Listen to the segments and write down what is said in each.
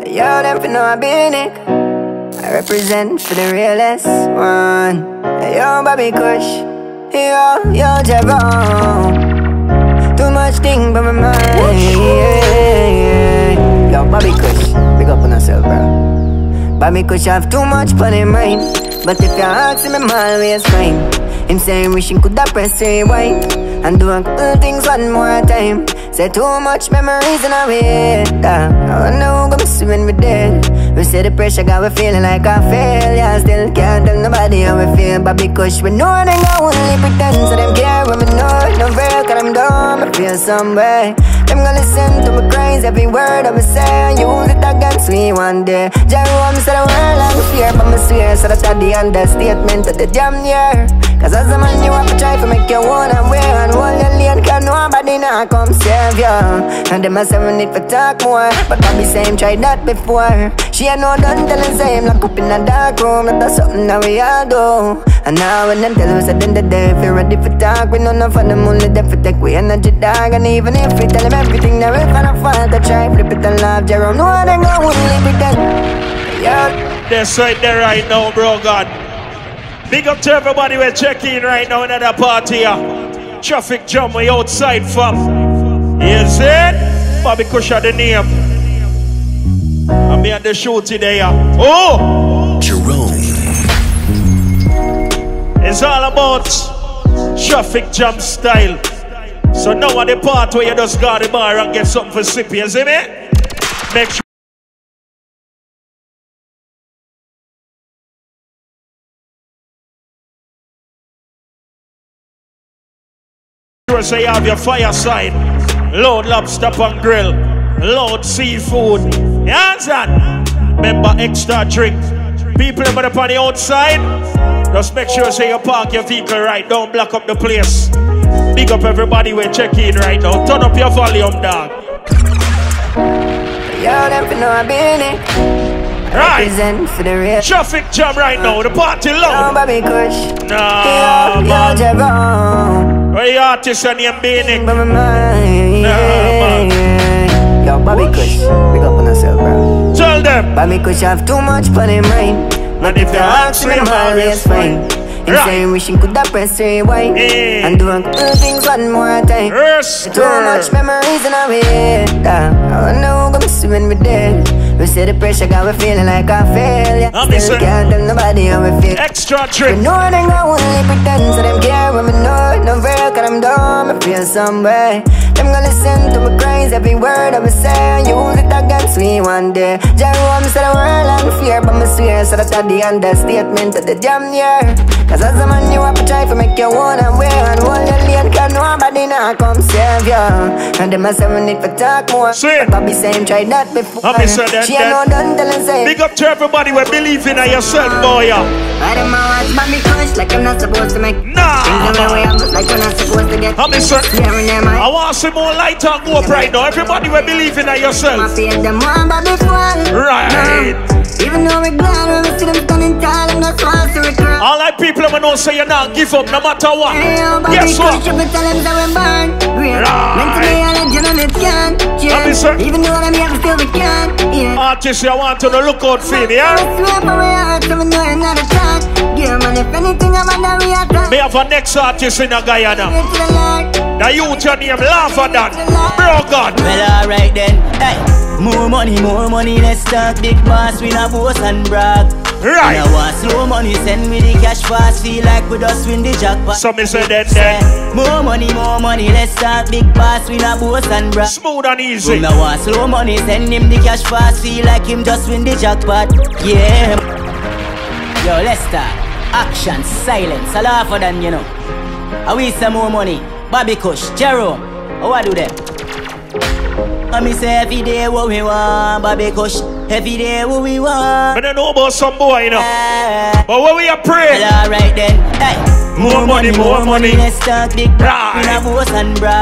Yo, them for know I been it. I represent for the realest one. Yo, Bobby Kush. Yo, Javon. Too much thing by my mind. Yo, Bobby Kush. Big up on yourself, bro. Bobby Kush have too much fun in mind. But if you ask him, I'm always fine. Him saying wishing could have press rewind and do a couple things one more time. Say too much memories in our head. I wonder who gonna miss when we dead. We say the pressure got we feeling like a failure. Still can't tell nobody how we feel. But because we know they gon' only pretend. So them care when we know it no real. Cause I'm dumb, I feel some way. Them gonna listen to my cries, every word I me say, and use it against me one day. Jerome said the world I'm fear, but me swear. So that's the understatement of the damn year. Cause as a man you have to try to make your own and way. And hold your lane, cause nobody now come save you. And them a say we need to talk more. But Bobby say him tried that before. She ain't no done telling say him lock up in a dark room. That's something that we all do. And now when them tell us at the end of the day, if you're ready for talk, we know none for them only there for take we energy dog. And even if we tell him everything that we finna find, to try flip it and laugh. Jerome, no they gon' only pretend. Yeah. That's right there right now, bro God. Big up to everybody we're checking right now in the party here. Traffic jam way outside fam. Is it? Bobby Kush the name. I'm here at the show today. Oh! Jerome. It's all about traffic jam style. So now at the part where you just go to the bar and get something for sippy, you see me? Make sure. So you have your fireside, load lobster and grill, load seafood. You understand? Remember extra drink. People up on the outside, just make sure say you park your vehicle right. Don't block up the place. Big up everybody we're checking right now. Turn up your volume, dog. Yo, them for know I been it. Represent for the real. Traffic jam right now. The party loud. Yo, Bobby Kush. Nah, yo, Javon. Where your artist and your beanie? Yo, Bobby Kush, big up on yourself, bro. Tell them. Bobby Kush have too much fun in mind. But if you ask me, I'm always fine. Him saying wishing could have press rewind and do a couple things one more time. Too much memories in our head. I wonder who gonna miss when we dead. We say the pressure got we feeling like a failure. Still can't tell nobody how we feel. Extra trip. We know they gon' only pretend. So them care when we know it no real. Cause I'm dumb, I feel some way. Them gonna listen to my cries, every word I me say, and use it against me one day. Jerome said the world I'm fear, but me swear. So that's the understatement of the damn year. Cause as a man you have to try to make your own and way. And hold your lane, cause nobody now come save you. And them a say we need to talk more. But Bobby say him tried that before. She ain't no done telling say. Big up to everybody we believe in yourself, boy. I don't know what's Bobby Kush, like I'm not supposed to make. Nah. Things the way I'm just like you're not supposed to get. I want some more light and go up right now. Everybody we believe in yourself. Right. Even though we're glad when we see them standing tall and that's why to regret. All like people who don't say you not give up no matter what. Guess what? Right. Even though I'm here, still we can. Yeah. Artists, you want to look out for me, yeah? Me have a next artist in a Guyana. The youth your name, laugh at that. Bro God. Well, alright then. Hey. More money, let's start big boss, we not boast and brag. Right. Now want slow money, send me the cash fast, feel like we just win the jackpot. So me say that then. More money, let's start big boss, we not boast and brag. Smooth and easy. Now want slow money, send him the cash fast, feel like him just win the jackpot. Yeah. Yo, let's start. Action, silence, a lot for them, you know. I wish some more money. Bobby Kush, Jerome, what do them? I me say every day what we want, Bobby Kush. Every day what we want. I don't know about some boy, you know. But what we are praying. Well, alright then. Hey. More money, let's start big brag. We not boast and brag.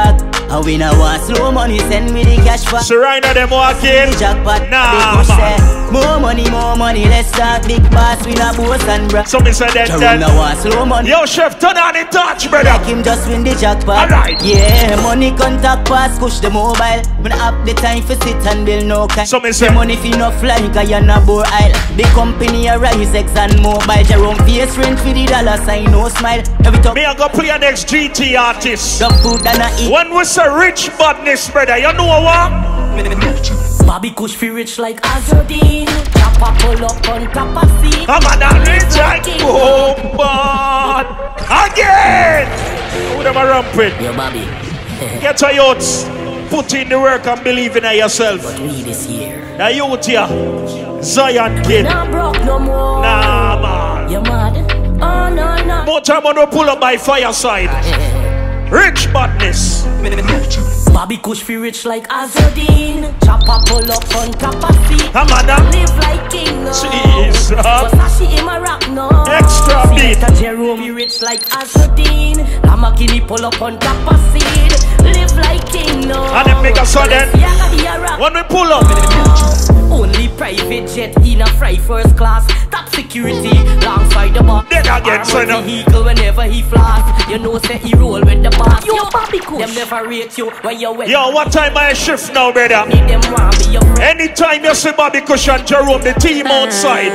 And we now want slow money, send me the cash for. So right now them walking. Jackpot, nah, man. More money, let's start big boss, we not boss and bra. So me say that. We now want slow money. Yo, chef, turn on the touch, brother. Like him just win the jackpot. Alright. Yeah, money contact pass, push the mobile. When I have the time for sit and build no cash. So me say. The money fi no fly, cause you're not bore aisle. Big company a rise, Exxon Mobile. Jerome face rent for the dollar sign, no smile. Every time. Me I go play an next GT artist. The food and I eat. When we say rich badness, brother, you know what? Bobby Kush fi rich like Azodine. Chopper pull up on top of seat. I'm a rich like boom, bad. Again! Who them a rampant? Yo, Bobby. Get your youths. Put in the work and believe in yourself. But we this year. The youth here. Zion kid. Nah broke no more. Nah, man. You mad? Oh, no. More time when we pull up by fireside. Rich badness. Bobby Kush fi rich like Azodine. Chopper pull up on top of seat. Come on now. Live like king, no. Jesus. Versace in my rock, no. Extra beat. Senator Jerome fi rich like Azodine. Lamborghini pull up on top of seat. Live like king, no. And then make a sudden. When we pull up. Only private jet in a fry first class. Top security, alongside the boss. Then again, son. Vehicle whenever he flash. You know say he roll with the boss. Yo, Bobby Kush. Them never rate you when you're wet. Yo, what time I shift now, brother? Need them want be your friend. Anytime you see Bobby Kush and Jerome, the team outside.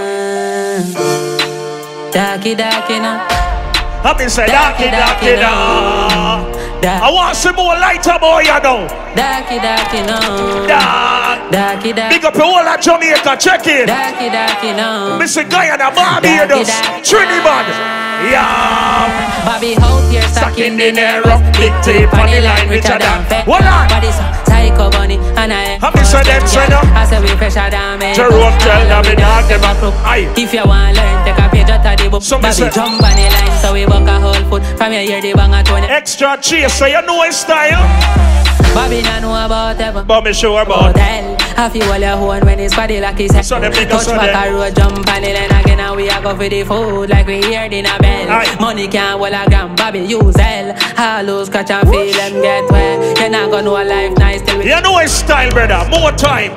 Darky now. I mean say darky now. I want some more lighter boy, you know. Darky now. Dark. Darky. Big up your whole of Jamaica, check it. Darky now. Mr. Guyana, Barbados, Trinidad. Yeah. Bobby out here stacking the narrow. Big tape on the line, Richard and Fed. What on? But it's psycho bunny and I Happy so them, son. I say we fresher than me. Jerome tell them the dog them a crook. Aye. If you want learn, take a page out of the book. So Bobby say- jump on the line, so we walk a whole foot. From here, hear the bang at 20. Extra cheese, so you know his style. Bobby not know about ever. But me sure about. Hotel. I feel all your own when it's body like it's So them niggas touch so back them. a road, jump on the line again and we a go for the food like we heard in a bell. Aye. Money can't hold a gram, Bobby use hell. All lose, catch and feel and get well. You're not gonna know a life nice till we You know his style, brother. More time.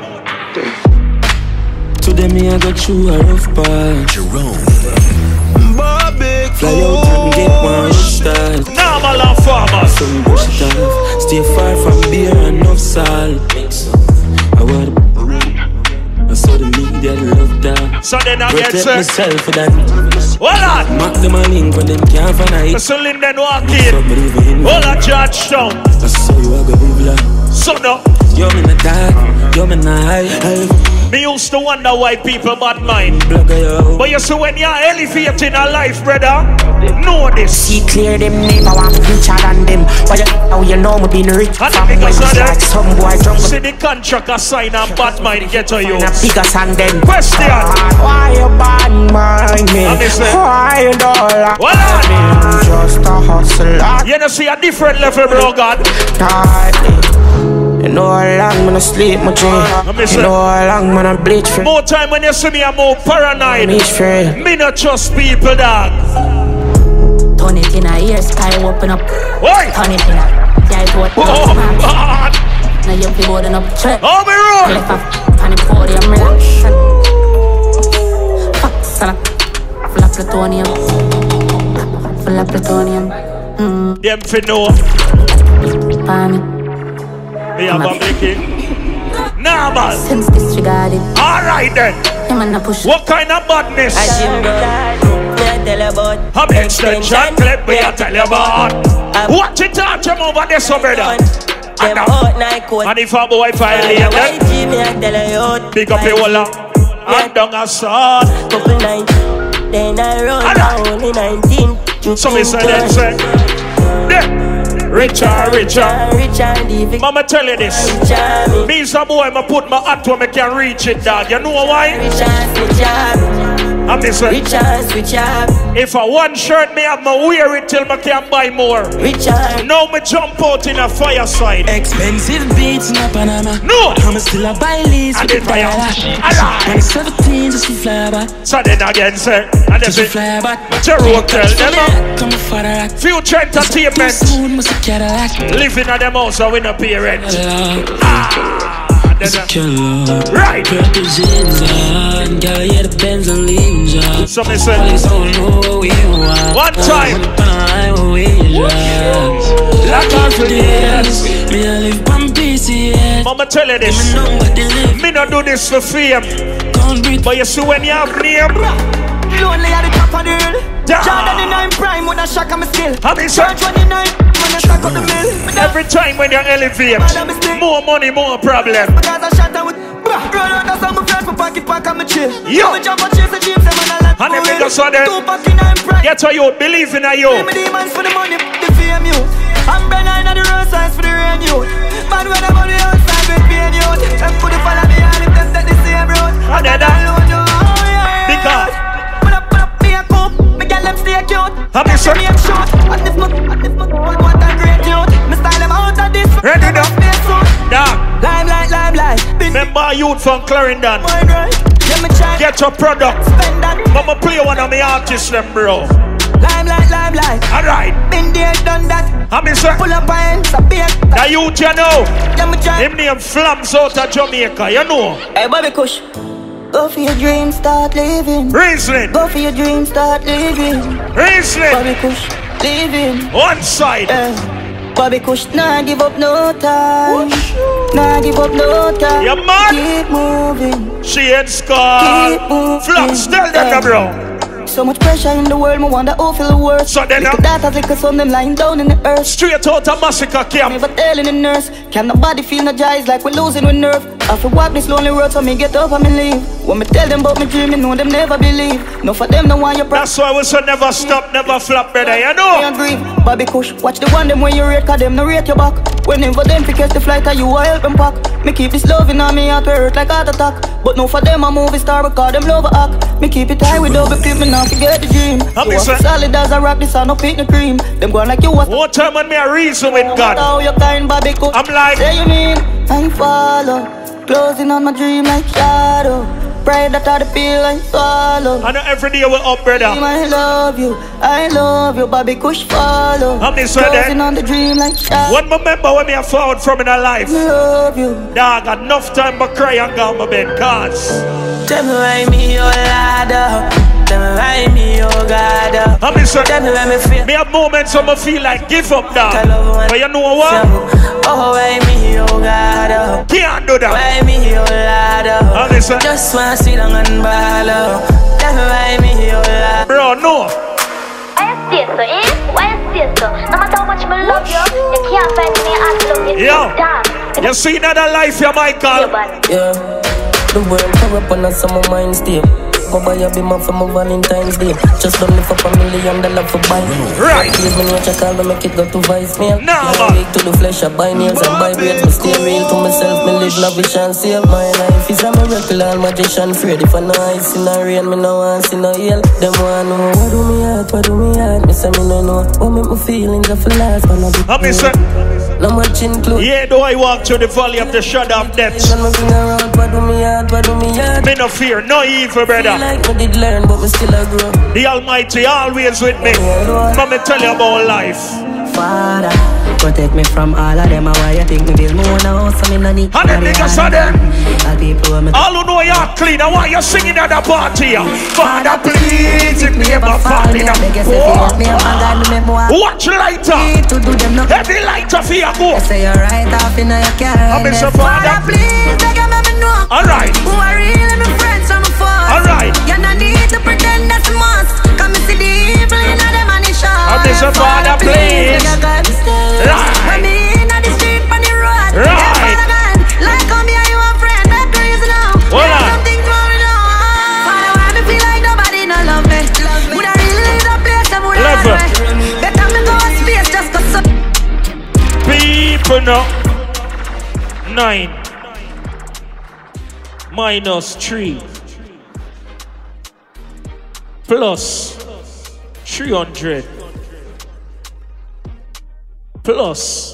Today me I got through a rough patch. Bobby Fly out and get one style. Normal and farmers. Some bush it off. Stay far from beer and enough salt. I want I saw the media love that. So then I get Protect set. myself for that. Hold on. Mark them a link when them can't find a hit. So Linden walking. Somebody even Hold on, Georgetown. I saw you a go blah. So no. You're in the dark. You're in the high. Me used to wonder why people bad mind. Blogger yo. But you see when you're elevating a life, brother, know this. See clear them name, I want richer than them. But you know you know me being rich And from the when biggest it's of them. like some boy drunk See the contract a sign and bad mind get to you. and a bigger than them. Question. Why you bad mind me? And they say- Why you don't like What on? me? Just a hustler. You know see a different level, bro, God. You know how long man I sleep my dream. me say- You know how long man I bleach for More time when you see me, I'm more paranoid. me free. Me not trust people, dog. turn it in a ear, sky open up. Oi! Turn it in a yeah, it what Oh, God. now you be boarding up check. Oh, me roll. Left up on the podium, relax. Fuck, salak. Full of plutonium. Full of plutonium. Them fi know. Panic. Me have a blicky. Normal. Since disregarded. Alright then. Him and I push. What kind of badness? I'm extension clip we a tell you about. What you talk to him over there, so brother? And if a boy violate them, pick up your wallet and down a sword. Then I run Alright. down in 19. So me say them say, yeah. Richer. Mama tell you this. Me is a boy, I put my hat where I can reach it, dog. You know why? I'm this one. Richard, Richard. If I one shirt me have, my wear it till I can't buy more. Richard. Now me jump out in a fireside. Expensive beats in a Panama. No. I'm still a buy lease. And then fire. When it's 17, just to fly back. So then again, sir. And Just then to fly back. Jero tell them Come for the future entertainment. soon, must have Cadillac. Living at them house with no parents. Right. Purple jeans on. Girl, yeah, the Benz and leaves on. So me say, Police don't know what we want. one time. Like all for this. Me I live on PCS. Mama tell you this. Me not do this for fame. Can't breathe. But you see when you have name. Lonely at the top of the hill. Damn. Jordan in 9 prime when I shock I'm still. I mean, sir, Church 29 when I stack up the mill. every time when you elevate, more money, more problem. Because I shot her with roll out of some flash for pocket pack and me chill. Yo. Me jump and chase the jeeps and man I like And the niggas are there. 2 pack in 9 prime. Get how you believe in you. Me demons for the money, the fame you. I'm Bernard at the road signs for the rain you. Man when I'm on the outside with pain you. Them put the follow me all if them take the same road. And then because me a coop, me get them stay cute. Have you seen? Me a short, and if my what a great youth. Me style them out of this. Ready now? Dog. Limelight. Been Remember youth from Clarendon. mine right. Let me try. Get your product. Spend that. Mama play one of my artists them, bro. Limelight. Alright. Been there, done that. I mean, sir, Pull up hands, a beer. the youth you know. Let me try. Him name Flams out of Jamaica, you know. Hey, Bobby Kush. Go for your dreams, start living. Riesling. Go for your dreams, start living. Riesling. Bobby Kush, living. One side. Bobby Kush, nah give up no time. Nah give up no time. You mad? Keep moving. She ain't scarred. Keep moving. Flams, tell them that, bro. So much pressure in the world, me wonder who feel the worst. So then, Little daughters, little son, them lying down in the earth. straight out of Massacre Me camp. but telling the nurse, can nobody feel no joy? It's like we're losing with nerve. I feel walk this lonely road, so me get up and me leave. When me tell them about me dream, me know them never believe. No for them, no want your That's why we say never stop, never flop, brother, you know. agree. Bobby Kush, watch the one them when you rate, cause them no rate your back. Whenever them fi catch the flight, you a help them pack. Me keep this love in on me heart, where hurt like heart attack. But no for them a movie star, because them love a act. Me keep it high with double clip, me not forget the dream. I mean, You sir. are solid as a rock, this a no pick no cream. Them going like you was One time when me a reason with God, how you kind, Bobby Kush. I'm like, Say you mean, I follow. Closing on my dream like shadow. Pray that I feel I swallow. I know every day we're up, brother. I love you, Bobby Kush follow. How many said that? Closing on the dream like shadow. One remember when me a forward from in our life. I love you. Dog, enough time but cry and go on my bed, cause Tell me why me, oh Lord. Tell me why me, oh God. I mean, sir, Tell me why me feel. me have moments when I feel like give up, I dog. love one. But you know what? Oh, why me, oh God. Can't do that. Why me, oh Lord. I mean, sir, Just wanna sit down and ball. Tell me why me, oh Lord. bro, no. I stay so, eh? Why you stay so? No matter how much I love you, you can't find me as long as Yo, you damn. you see another life, you Michael. Yeah, the world corrupt and some of mine stay. Go buy a beamer for my Valentine's Day. Just don't live up $1 million for buy. Right. Please me nature call to make it go to voicemail. Nah, Yeah, man. weak to the flesh, I buy nails and buy braids. Me stay real to myself, me live lavish and save my life. Is a miracle, all magician afraid. If I know ice in the rain, me no want see no hail. Them want know what do me heart, what do me heart. Me say me no know what make my feelings of last. But no I mean, sir, no much include. yeah, do I walk through the valley of the shadow of death? When me bring around, what do me heart, what do me heart. Me no fear, no evil, brother. Like me did learn, but me still a grow. The Almighty always with me. Let me tell you about life. Father, protect me from all of them. Why you think me build more now? So me no need. And them niggas are there. All people me. All who know you're clean, I want you singing at the party. Father, please, if me ever fall in a watch lighter. To do them no. Heavy lighter for your go. Say you're right off in your car. I miss your father. Please, beg you let me know. Alright, Who are really my friends from a force? alright. You no need to pretend that's a must. Come and see the evil in them and the show. I miss your father, please. Right. When me in the street on the road. Right. Yeah, Father God, like come here, you a friend. That crazy now. Hold There's on. something going on. Father, why me feel like nobody no love me? Would I really leave the place? I would Love have better me go a space just cause so. People know 9 minus 3 plus 300 plus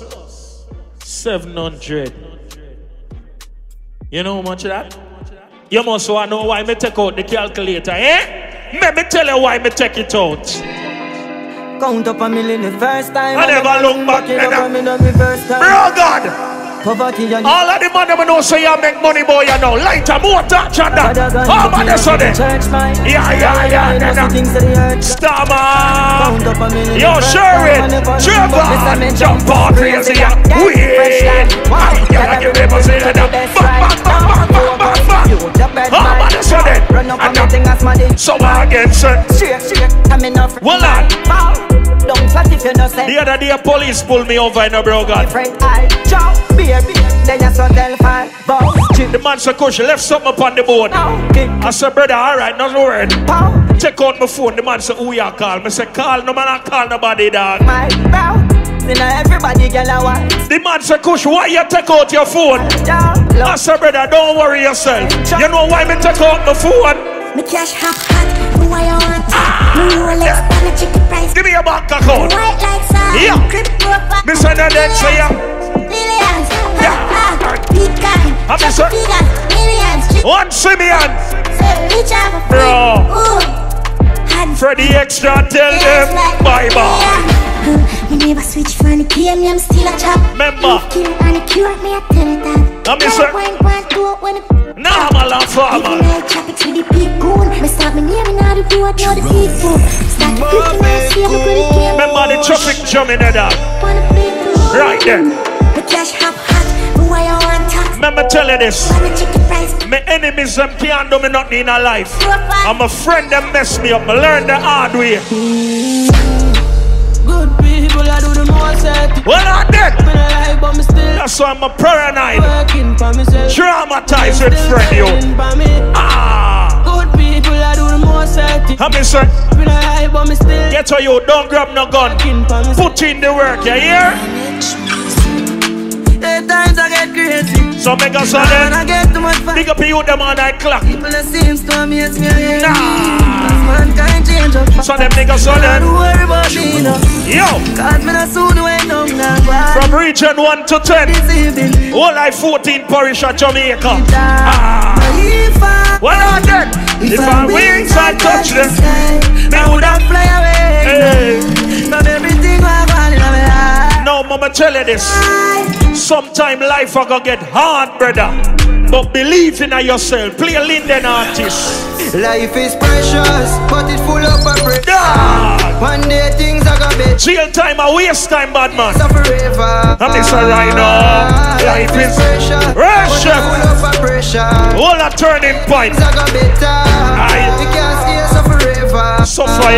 700. You know how much of that? You must want to know why me take out the calculator, eh? Let me tell you why me take it out. Count up a million the first time. I never look back. Bro God! Poverty and all of the money I know say you make money, boy, you know. Lighter, more touch on that. Oh, man, that's on it. Yeah. Starman. Yo, Sherwin. Trevor. Jump on crazy. Weird. Yeah, you never say that. Oh, man, that's on it. So I get set. Well, the other day, police pulled me over in a bro, God. The man said, Kush, left something upon the board. I said, brother, alright, no word. Check out my phone. The man said, who you call? I said, call, no man, I call nobody, dog. The man said, Kush, why you take out your phone? I said, brother, don't worry yourself. You know why me take out my phone? Me cash half hot, why you want me Rolex, the chicken price. Give me a bank account. White like sun, yeah. Me say that then say ya. Millions, Pecan, millions, 1 million. Bro, Freddy Extra, tell them bye bye. Me never switch from the game, I'm still a chop. Member, and cure me a tell it that. I'm sir. Nah, my love farmer. Chop it to the big goon. Me start me naming all the road, now the people. Start clicking and see me good again. Remember the traffic jam in the dark. Right there. The cash half hot, why you want tax? Remember tell you this. My enemies them can't do me nothing in a life. I'm a friend that mess me up. I learned the hard way. Good people, I do the most. Well, I'm dead. That's why I'm a paranoid. Traumatized with friend, you. Good people, I do the most. Happy, sir. Get to you, don't grab no gun. Put in the work, you hear? Times I get crazy. So make us on them. Big up you, them on that clock. People that seems to amaze me. Mankind change up. So them niggas on them. Don't worry about me, no. Yo. Cause me not soon wait down now. From region 1 to 10. All like 14 parish at Jamaica. What are them? If our wings I touch them, I would have fly away. From everything I want in my heart. No, mama tell you this. Sometime life I go get hard, brother. But believe in yourself. Play a Linden artist. Life is precious, but it's full of bread. One day things are gonna be jail time, a waste time, bad man. Forever. I'm this right now. Life is precious, full of pressure. All a turning point. Things are gonna be better. We can't stay so forever. Suffer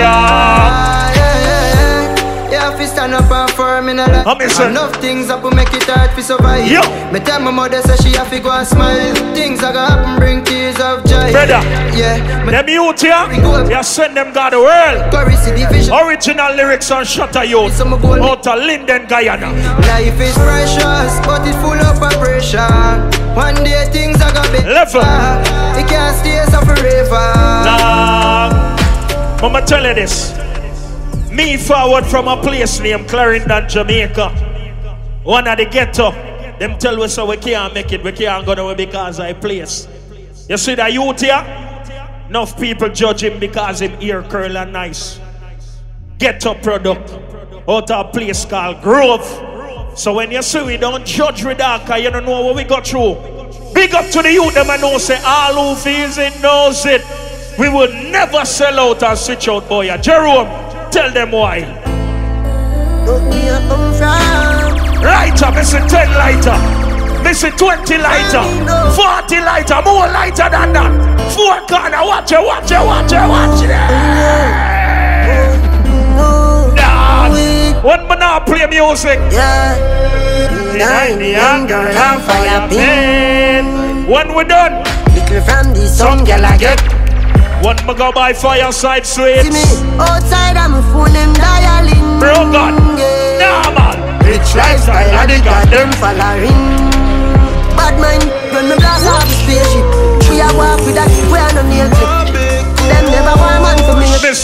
You have to stand up and firm in a life. Enough things up to make it hard to survive. Yo. Me tell my mother say she have to go and smile. Things are gonna happen, bring tears of joy. Brother, yeah. Them youth here, you send them God the world. Original lyrics on Shutter Youth. Out of Linden, Guyana. Life is precious, but it's full of pressure. One day things are gonna be level. It can't stay so forever. Nah, I'ma tell you this. Me forward from a place named Clarendon, Jamaica. One of the ghetto. Them tell us so we can't make it. We can't go nowhere because I place. You see the youth here? Enough people judge him because him ear curl and nice. Ghetto product. Out of a place called Grove. So when you see we don't judge with that because you don't know what we got through. Big up to the youth them and know say all who feels it knows it. We will never sell out and switch out, boy. Jerome. Tell them why. Lighter, Mr. 10 lighter. Mr. 20 lighter. 40 lighter, more lighter than that. 4 corner, watch it. Dog. When man now play music. When we done. Little from the sun, girl, I get. One me go buy Fireside Sweets. See me outside, I'm a phone, them dialing. Bro God, nah man. Rich lifestyle, I dig got them following. Bad mind, when me blast off the spaceship. We are walk with that, we are no nail clip. Them never want man for me. Miss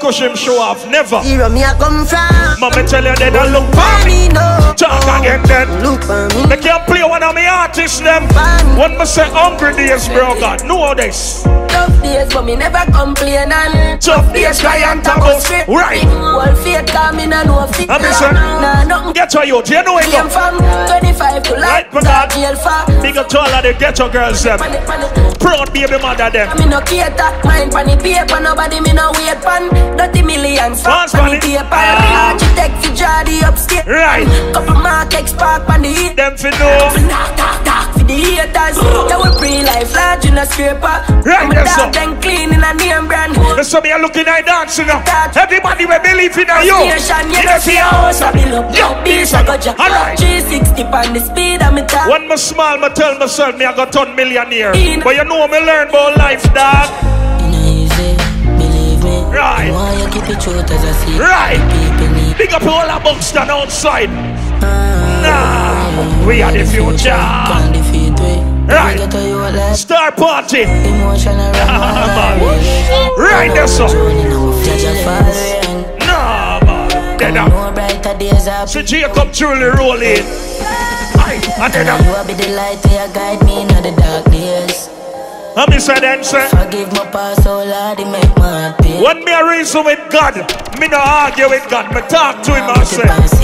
squish him show off, never. Here me I come from. Mama tell you they don't look for me. Talk again then. Look for me. They can't play one of my artists them. When me say hungry days, bro, God, know this. Tough days, but me never complain and tough days, giant about straight. Right. All faith come in and no fit. Nah, nothing. Get to you, do you know it go? From 25 to right, like jail for. Big up to all of the ghetto girls them. Proud baby mother them. Me no cater, mind pan the paper, nobody me no wait pan. 30 millions for the paper. Architect fi draw the upstairs. Right. Couple markets park pan the heat. Them fi know. Talk for the haters. They will pre-life large in a scraper. Right, that's so. Then clean in a name brand. That's so me a looking at dancing now. Everybody will believe in you. Yes, your house I build up. Yo, this I got jack. 360 pan the speed of me talk. When me small, me tell myself me I got turn millionaire. But you know me learn about life, dog. Right. Right. Big up all the Buxton outside. Nah, we are the future. Right. Star party. Right there, so. Nah, man. Then up. So Jacob truly rolling. And then up. You will be the light to guide me in the dark days. I'm inside the answer. Forgive my past, so Lord, it make my pain. When me a reason with God, me no argue with God, me talk to him and say,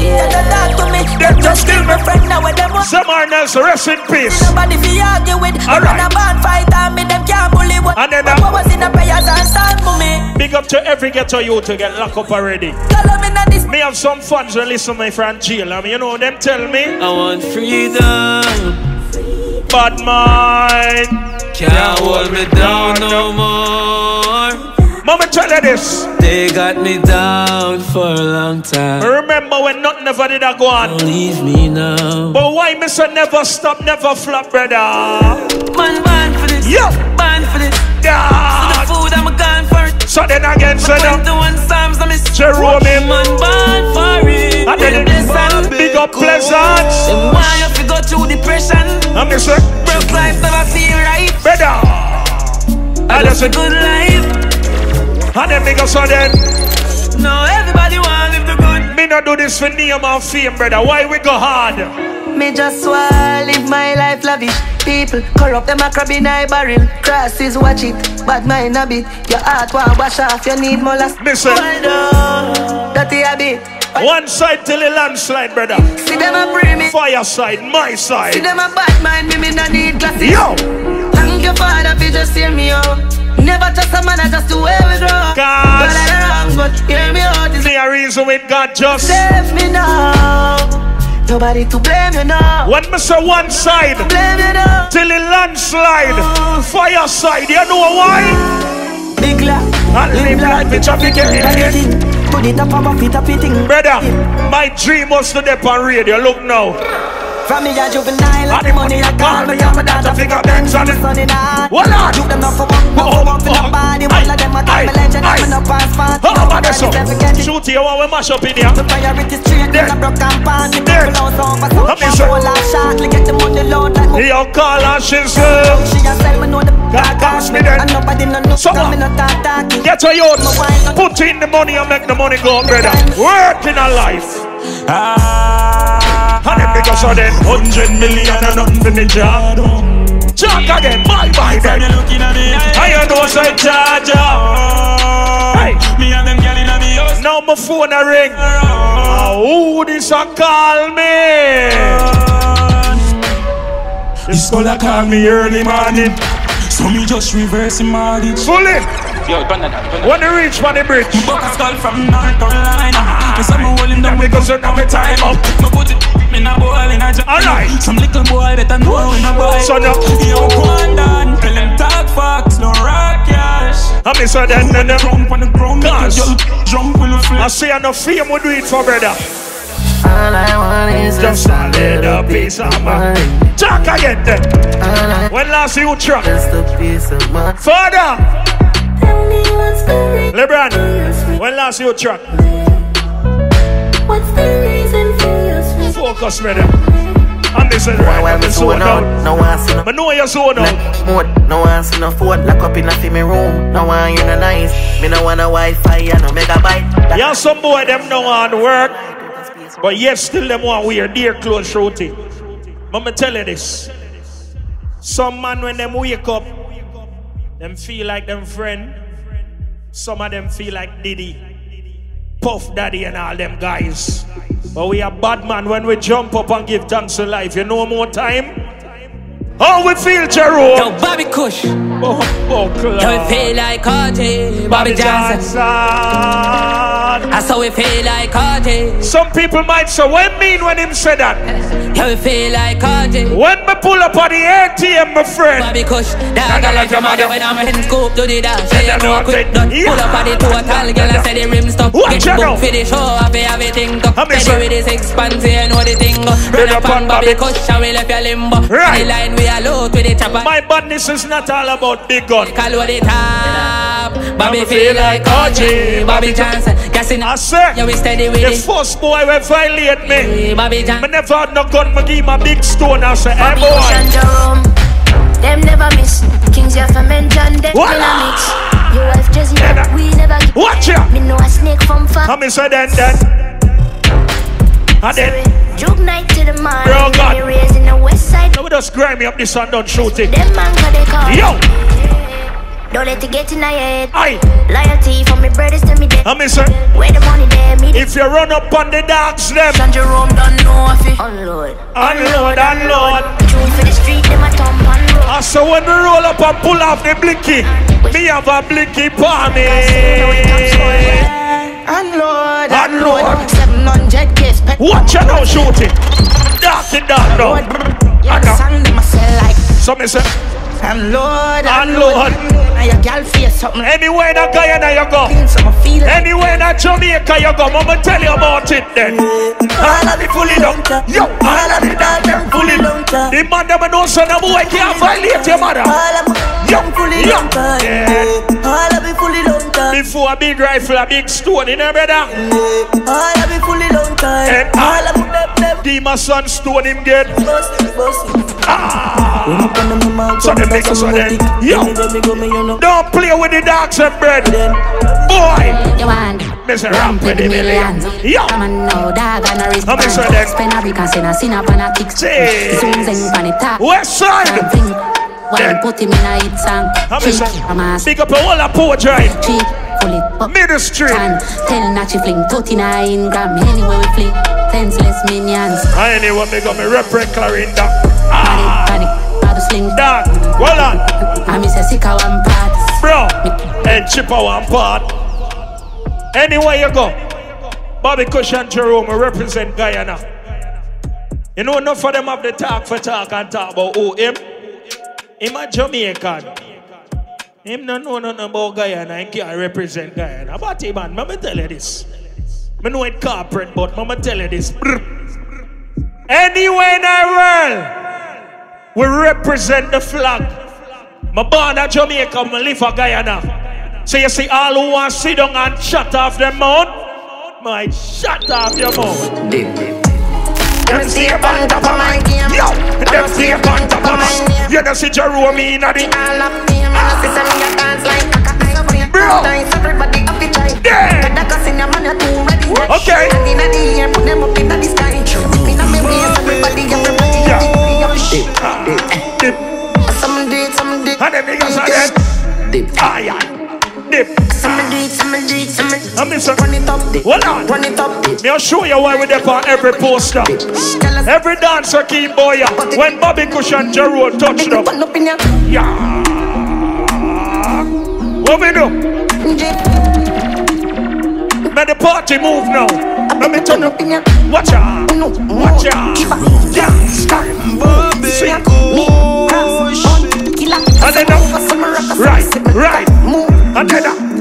them just kill my friend now with them. Someone else, rest in peace. Nobody fi argue with. Alright. I'm a bad fighter, me them can't bully. And then what was in the prayers and stand for me. Big up to every ghetto youth to get locked up already. Me have some fans when listen to my friend jail. I mean, you know, them tell me I want freedom. Bad mind can't hold me down no more. Mama tell you this. They got me down for a long time. Remember when nothing never did I go on. Don't leave me now. But why me say never stop, never flop, brother? Man, ban for this. Yeah. Ban for this. Yeah. So the food I'm gone for it. So then again, so now 21 Psalms I miss Jerome. Man, ban for it. And then big up Pleasant. Then why you fi go through depression? I'm just say broke life never feel right. Brother, I just a good life. And then big up so then. No, everybody want live the good. Me not do this for name and fame, brother. Why we go hard? Me just wanna live my life lavish. People corrupt them a crab in a barrel. Crosses watch it, bad mind a bit. Your heart want wash off, you need more last. Listen. Dirty a bit. One side till the landslide, brother. See them a bring me. Fire side, my side. See them a bad mind me no need glasses. Yo. Thank you Father for just hear me out. Never trust a man, I just the way we grow. God. Wrong, but hear me out. Is there a reason with God just save me now. Nobody to blame you now. When me say one side, blame you now. Till the landslide, fire side, you know why? Big love, and live life with traffic. Put it up on feet, up eating. Brother, my dream was to dip on radio. Look now. From me a juvenile, and the money I call me, I'm a daughter figure banks on the sun in the what on? You them not for one, no for one for the body. One of them a call me legend, I'm no pass fast. How about this one? Shoot you while we mash up in here. The priority straight, then a broken pan. The people out over so whole lot shortly get the money load like me. Yo, call her, she's She a sell me know the God cost me then. And nobody no know, me no talking. Get your youth, put in the money and make the money go, brother. Work in a life. And then because of them 100 million and nothing for me job. Talk again, bye then. I know say charge up. Hey, me and them girl in the house. Now my phone a ring. Who this a call me? This gonna call me early morning. So me just reverse him all it. Fully. When you reach on the bridge. Buck a skull from North Carolina. Me say me hold him down because you know me time up. Me put it in a bowl in a jar. Alright. Some little boy better know in a boy. So now yo, go on down. Tell them talk facts, no rock cash. I mean so then jump on the ground. Jump on the floor. I say enough fame we do it for brother. All I want is just a little piece of mind. Talk again then. When last you truck? Just a piece of mind. Father. LeBron, when last you truck? What's the reason for your sweet? Focus, brother. And this is right. While me zone out, no one see no. I know you're zone out. Mode, no one see no phone. Lock up in a me room. No one you no nice. Me no want a Wi-Fi and no megabyte. Yeah, some boy them no want to work, but yet still them want wear their clothes shorty. But me tell you this. Some man when them wake up, them feel like them friend. Some of them feel like Diddy, Puff Daddy and all them guys. But we are bad man when we jump up and give thanks to life. You know more time? How we feel, Jerome? Yo, Bobby Kush. Oh, Yo, we feel like RJ, Bobby Johnson. That's how we feel like RJ. Some people might say, what mean when him say that? Yo, we feel like RJ. When me pull up on the ATM, my friend. Bobby Kush, dog, I like your mother when I'm in scoop to the dance. Say you know quick done. Pull up on the total, girl, I say the rim stop. Get book for the show, I pay everything go. Ready with this expanse, you know the thing go. Run up on Bobby Kush, and we left your limbo. Right. The line we are low with the chopper. My badness is not all about big gun. Call what it up. Bobby feel like RJ, Bobby Johnson. Guessing I say, yeah, we steady with the it. first boy will violate me. Bobby Johnson. I never had no gun, I give my big stone. I say, hey boy. Them never miss. Kings you for mention them in a mix. Your wife Jessie, we never get. Watch ya. Me know a snake from far. Come say then. And then Juke night to the man. Bro, God. Me raised in the west side. Now we just grind me up this and don't shoot it. Them man for they call. Yo. Don't let it get in your head. Aye. Loyalty from me brothers to me dead. I say, where the money there, me if you run up on the dogs, them San Jerome don't know if it unload. Unload. Tune for the street, them a thump and roll. I saw when we roll up and pull off the blicky. Me have a blicky for me. Unload. 700 case. Watch out now, shoot it. Dark it down now. Yeah, the song them a sell like. So me say, unload. And your girl face something. Anywhere in Guyana you go, anywhere in Jamaica you go, Mama tell you about it then. All of the fully long time. Yo, all of the dog them fully long time. The man them know son of boy can't violate your mother. All of them fully long time. All of the fully long time. Before a big rifle, a big stone, you know brother. All of the fully long time. All of them. Demon son stone him get. So they make us on them. Yo, don't play with the dogs and bread. Boy, you want Mr. Ramp with the millions. Yo, I'm a no dog and a wristband. Spend a brick and send a sin up on a kick. Zoom zing pan it top. West side. Why put him in a hit song? Big up a whole of poor drive. Cheap, full it up. Ministry. Tell Nachi fling 39 gram. Anyway we fling senseless minions. Anyway, big up me represent Clarinda. Panic. Dog, hold on. I miss a sick one part. Bro, and chipper one part. Anywhere you go, Bobby Kush and Jerome represent Guyana. You know enough of them have the talk for talk and talk about who him? Him a Jamaican. Him no know nothing about Guyana and can't represent Guyana. But him man, let me tell you this. I know it corporate, but let me tell you this. Anywhere in the world, we represent the flag. My born at Jamaica, I live for Guyana. So you see all who want to sit down and shut off their mouth, might shut off your mouth. Them stay up on top of my game. Yo, them stay up on top of my game. You don't see Jerome in the all of them. I see some of dance like bro. Everybody up the try. Yeah. The cause in your man, you're too ready. Okay. And in the air, put them up in the sky. In the waist, everybody. Dip. Some do it. And them niggas are dead. Dip. Ah, yeah. Dip. Some do it. I'm missing. Run it up. Hold on. Run it up. I'll show you why we're there on every poster. Every dancer keep boy up. When Bobby Kush and Jerome touch them. Yeah. What we do? Let the party move now. Let me turn up. Watch out. Watch out. Yeah. Sing. And then right. And then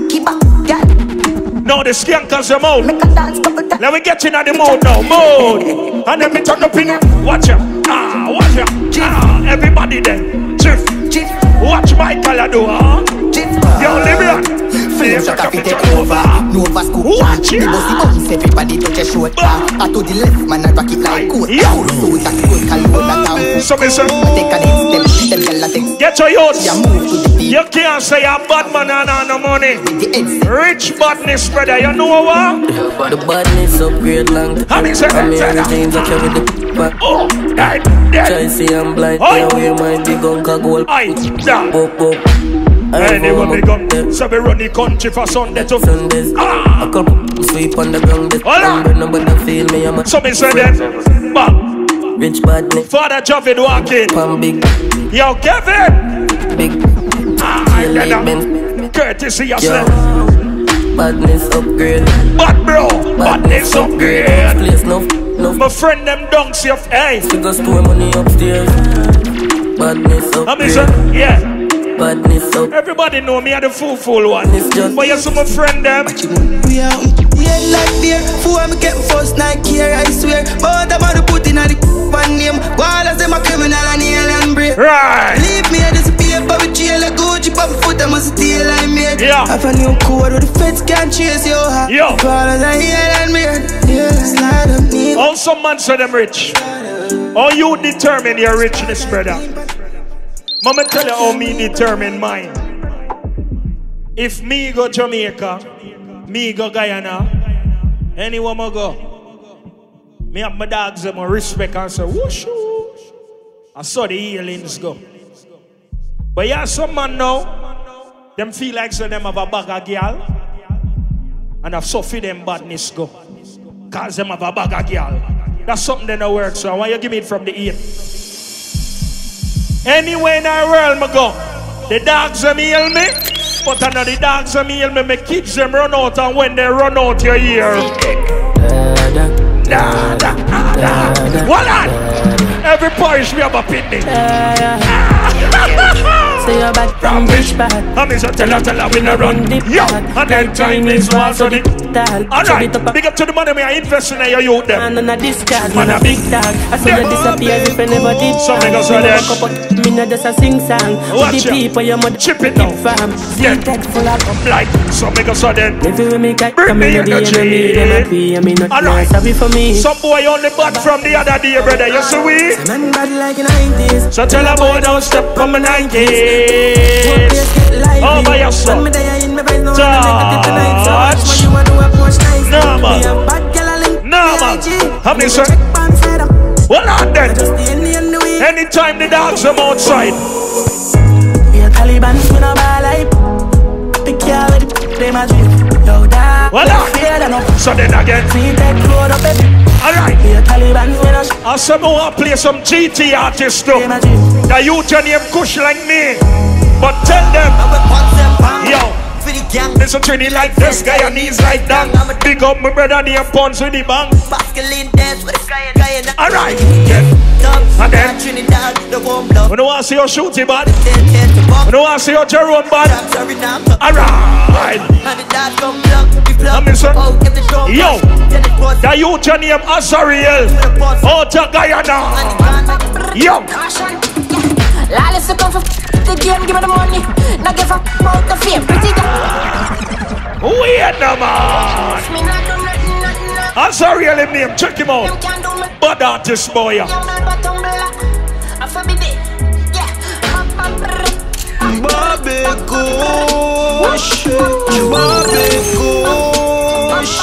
now the skankers them out. Let me get in the mood now. Mood. And then me turn up in. Watch out. Watch out. Everybody there. Chief. Watch my color do. Yo, Libyan. Flames are coffee take over. Nova Scoop. The bossy bounce, everybody touch a shoulder. I to the left, man, I rock it like coat. So that coat, Calhoun, that town. So me say, take a dance, them gyal a take. Get your youth. Yeah, move to the beat. You can't say a bad man and no money. Rich badness, brother, you know what? The badness upgrade long time. I'm here with James, I carry the back. Oh, that. Try say I'm blind, yeah, wear my big uncle gold. Anyway, big up. So we run the country for Sunday to Sundays. A couple sweep on the ground. Nobody feel me, I'm a so me say that. But rich badness. Father Javid walking. Pam big. Yo, Kevin. Big. Courtesy yourself. Badness upgrade. Bad bro. Badness upgrade. Place no. My friend them dunks your hey. Figure store money upstairs. Badness upgrade. Yeah. Badness up. Everybody know me are the fool one. But you see my friend them. We are like beer. Fool me get first night here, I swear. But I'm gonna put in a one name. While I say my criminal and alien break. Right. Leave me at this beer, but we jail a Gucci, pop foot, I must steal I made. Yeah. I have a new code where the feds can't chase you. Yo. While I alien break. Yeah, slide up me. All some man say them rich. Or you determine your richness, brother. Mama tell you how me determine mine. If me go Jamaica, me go Guyana, anywhere I go, me have my dogs and my respect and say, whoosh, whoosh. I saw the healings go. But yeah, some man now, them feel like so them have a bag of girl, and I've suffered them badness go. Cause them have a bag of girl. That's something that don't work, so I want you give me it from the ear. Anywhere in our world I go, the dogs them heal me, but I know the dogs them heal me, my kids them run out, and when they run out your ear. Hold on! Every parish we have a picnic. Say you're back from rich bad. I'm just tell her we no run. Yo, and then Chinese walls on it. Alright, big up to the money I invest in your youth them. And on a discard, man a big dog. I saw you disappear if I never did. Some niggas are there. Me not just a sing song. Watch the people your mother chip it now. Yeah, that full of like some niggas are there. Everywhere me got bring me energy. Them happy, I mean not nice. Happy for me. Some boy only bad from the other day, brother. You see we? Man bad like the 90s. So tell a boy don't step from the 90s. Oh, by yourself. Touch. No, man. No, man. How many, sir? Well, on then. Anytime the dogs are outside. We are Taliban, we no ball like. Pick you with the they my dream. Yo, dog. Well, on. So then again. Alright. We are Taliban, we no. I said, I want to play some GT artists too. The youth and name Kush like me. But tell them, yo, listen to me like this, guy on knees like that. Big up my brother named Pons with the bang. Alright, and then we don't want to see your shooty bad. We don't want to see your Jerome bad. Alright. Yo, the youth and name Azariel out of Guyana. Yo. Lawless to come for the game, give me the money. Not give a about the fame. Pretty weird no man. I'm sorry, him name. Check him out. Bad artist boy. Bobby Kush, Bobby Kush.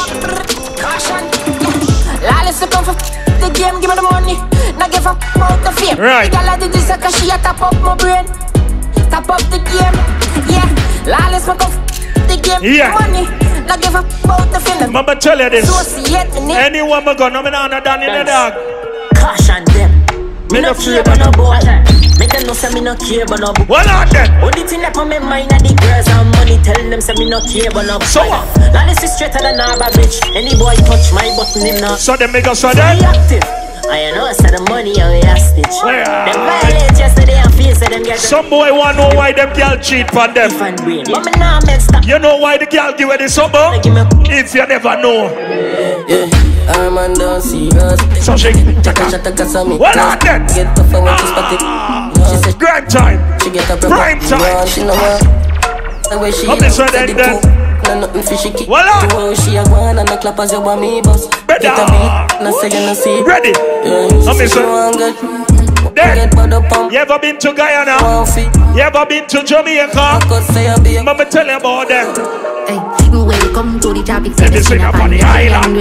Lawless to come for the game, give me the money. Not give up about the fame. Right. The girl I did this cause she a top up my brain. Top up the game. Yeah. Lawless me come the game. Yeah. Money. Not give up about the fame. Mama tell you this. Associate me. Anyone me go, no me not done in the dog. Caution them. Me no care about no boy. Me tell no say me no care about no boy. What on then? Only thing that on my mind are the girls and money. Tell them say me no care about no boy. So what? Lawless is straighter than Narba bitch. Any boy touch my button him now. So them make us so then. I know it's the money on your stitch. Them violate yesterday and feel so them get. Some boy want know why them girl cheat for them. You know why the girl give her the summer? If you never know. Yeah, I'm on the serious. So she what on then? Get the phone when she spot it. She said grind time. She get up prime time. She know what? The way she then. nothing fishy kick. Voila. To she a go on and a clap as you want me boss. Get a beat, no say you no see. Ready? I'm you ever been to Guyana? You ever been to Jamaica? Mama tell you about them. Hey, welcome to the topic. Let me sing up on the island.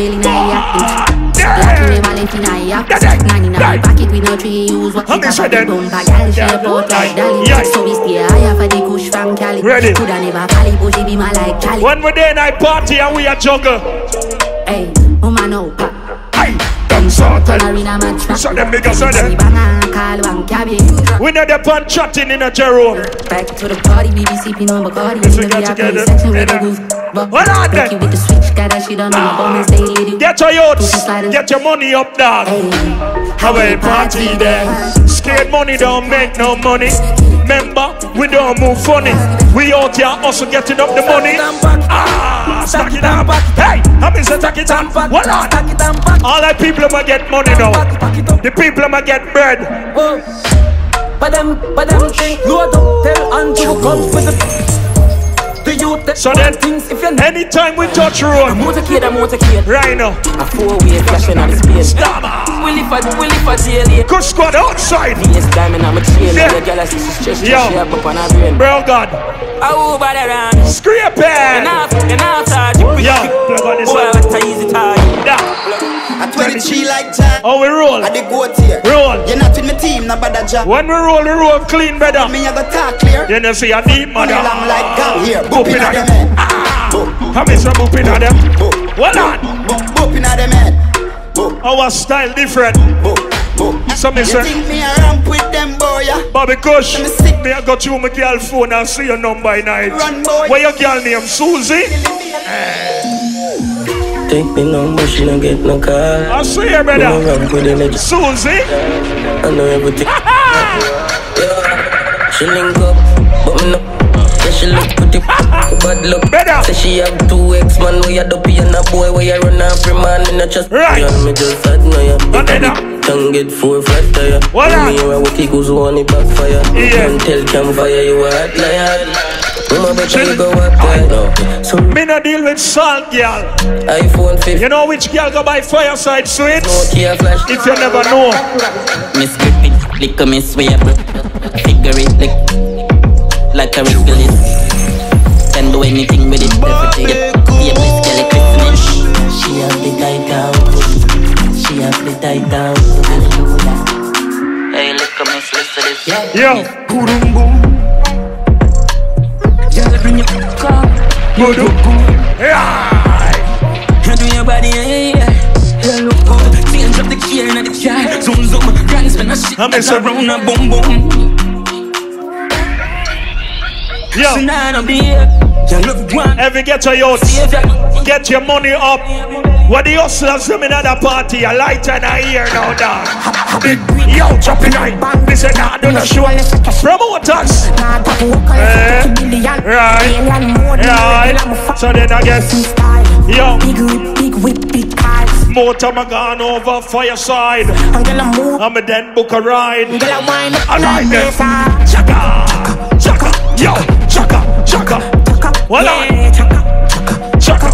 Packet with no tree use what you say them. So we stay higher for the kush from Cali. Ready? Coulda never Cali, but she be my like Cali. When we day night party and we a juggle. Hey, woman no pop. So them bigger so them. We know the pan chatting in a Jerome. Back to the party, we be sipping on Bacardi. Let's get together. What are they? Get your youths, get your money up, dog. Have a party there. Scared money don't make no money. Remember, we don't move funny. We out here also getting up the money. Stack it up. Hey, I'm in stack it up. What on? All the people might get money now. The people might get bread. But them think load up, tell and to come with the so then, anytime we touch road, I'm motorcade. Right now, a 4-way flashing on the space. Stop. We live for jail. Good squad outside. Yes, diamond, I'm a chain. The girl has she's shape up on her brain. Bro, God. Oh, but around. Scraping. Enough, yo, plug on this one. I 23 like Jack. Oh, we roll. I the goat here. Roll. You're not with my team, no bad job. When we roll clean, brother. Me have a talk clear. Then you see a deep mother. I'm like gang here. Booping at them. How many some booping at them? What on? Booping at them head. Our style different. So me say, you think me a ramp with them boy? Bobby Kush, me I got you my girl phone and see your number by night. Run boy. What your girl name? Susie? Take me number, she don't get no call. I see her, brother. Susie? I know everything. She link up, but me no. Yeah, she look pretty, bad luck. Say she have 2 ex-man, we a dopey and a boy, where you run after man, me not just right. Me just admire. Tongue get 4 flat tire. Me hear a wiki goes on the backfire. Don't tell campfire you a hot liar. Me no deal with salt, girl. iPhone 50. You know which girl go buy Fireside sweets? Nokia flash. If you never know. Miss Griffin, lick a miss way up. Figure it, lick like a ridiculous. Can do anything with it. She have the tight down. She have the tight down. Hey, lick a miss, listen to this. Yo. Boom, boom. Yeah, bring your car. Good. You do your body, yeah. Look good. Change up the gear in the car. Zoom, grand spin a shit. That's around a boom, boom. Yo. Every get your youth. Get your money up. What the hustlers do in another party? A light and a ear now, dog. Yo, chopping night. This is not doing a show. Promoters. Right. So then I guess. Yo. Big whip, big cars. Motor my gone over Fireside. I'm a then book a ride. I like this. Chaka. Yo. Chaka. What on? Chaka.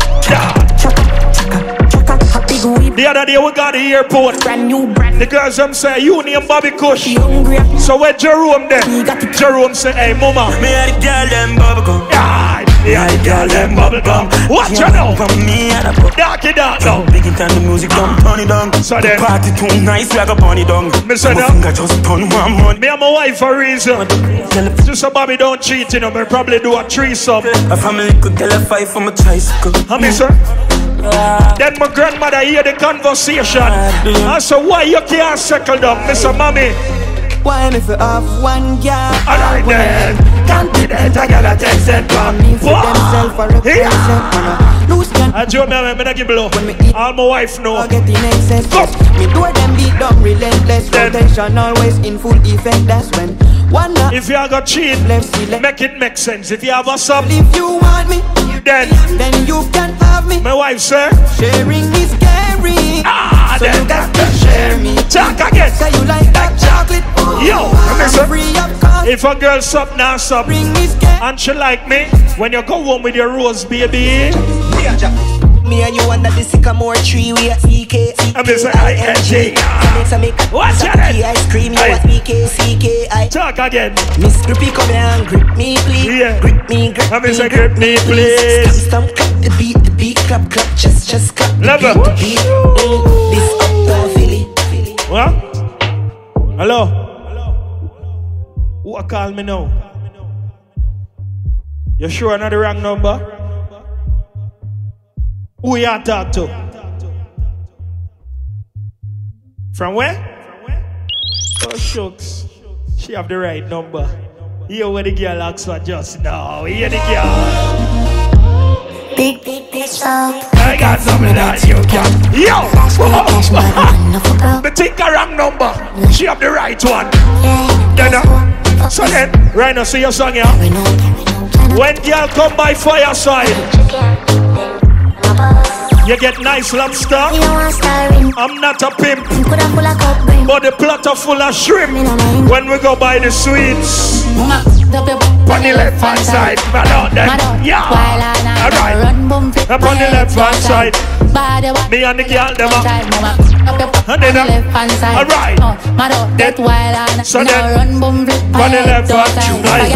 The other day we got the airport. The girls them say you name Bobby Kush. So where Jerome there? Jerome say, hey mama. Me and the girl them bubblegum. Yeah, the girl them bubblegum. Watch you now. Darky dark now. Big in time the music don't turn it down. So then party too nice like a bunny down. Me say now. Just turn one month. Me and my wife for reason. Just so Bobby don't cheat, you know. Me probably do a threesome. A family could get a fight for my tricycle. How many sir? Then my grandmother hear the conversation. I said, why you can't settle down, Mr. Mommy? Why if you have one girl? Alright then. Can't be that I gotta take that from me. For themselves for represent. I do me not give blow. All my wife know. Get the next set. Me do them beat down relentless. Rotation always in full effect. That's when one. If you have got cheat, make it make sense. If you have a sub, if you want me, then you can have me. My wife say, sharing is caring. So then you got to share me. Talk again. Say you like that chocolate. Yo, listen. If a girl sub, now sub. Bring me scary. And she like me when you go home with your rose, baby. Me and you under the sycamore tree, we at CK. I'm just ING. What's that? Ice cream, you at CK. Talk again. Miss Grippy, come here and grip me, please. Yeah. Grip me, grip I'm me. just grip me, please. Stamp, clap the beat, clap, clap, just clap Love the beat. This uptown Philly. What? Hello? Who call me now? You sure not the wrong number? Who you talk to? From where? Oh shucks. She have the right number. Hear what the girl asks for just now. Hear the girl. Big up. I got something that you can. Yo! But take the wrong number. She have the right one. So then, right now, see your song here. When girl come by fireside, you get nice lobster. I'm not a pimp, but the platter full of shrimp. When we go by the sweets, on the left hand side, yeah, alright. Up on the left hand side, me and the girl them up, and then alright. So then, on the left hand side,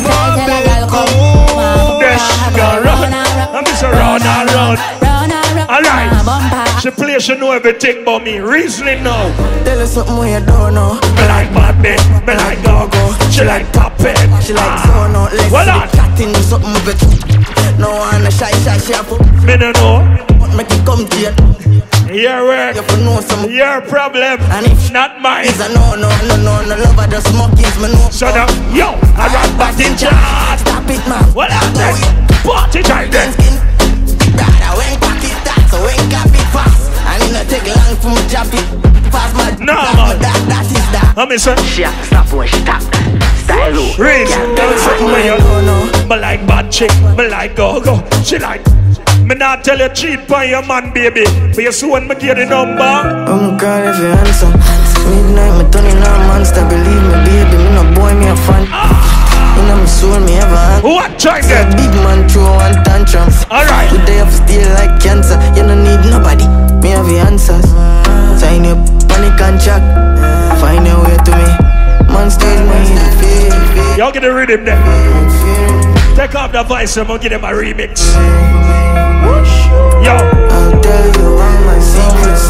there she go run, I'm just run and run. Alright, she play, she know everything about me. Reasoning now. Tell her something we don't know. Me like bad bitch, me like go-go. She like poppin', she like sono. Well on. Cutting something with it. No one a shy, she have to. Me no know. Make it come to you. Your work, your problem, and if not mine. It's a no, love of the smokies, me know. So now, yo, I run back in charge. Stop it, man. What happened? Party time then. Brother, when cock it that, so when cap it fast. And it not take long for me drop it. Fast my no, man. That is that. I'm missing. She have to stop when she tap that. Style low. Reason, tell something when you me like bad chick, me like go-go. She like. Me not tell you cheat by your man, baby. But you see when me get the number. I'm girl if you handsome. Midnight, me turning on monster. Believe me, baby, me no boy, me a fan. You know me soul, me ever hand. What try that? Big man throw one tantrum. Alright. Today I feel like cancer. You don't need nobody. Me have the answers. Sign up, panic contract. Find your way to me. Monsters, me feel. Y'all get the rhythm there. Take off the voice, I'm gonna give them a remix. Yo, I'll tell you all my secrets.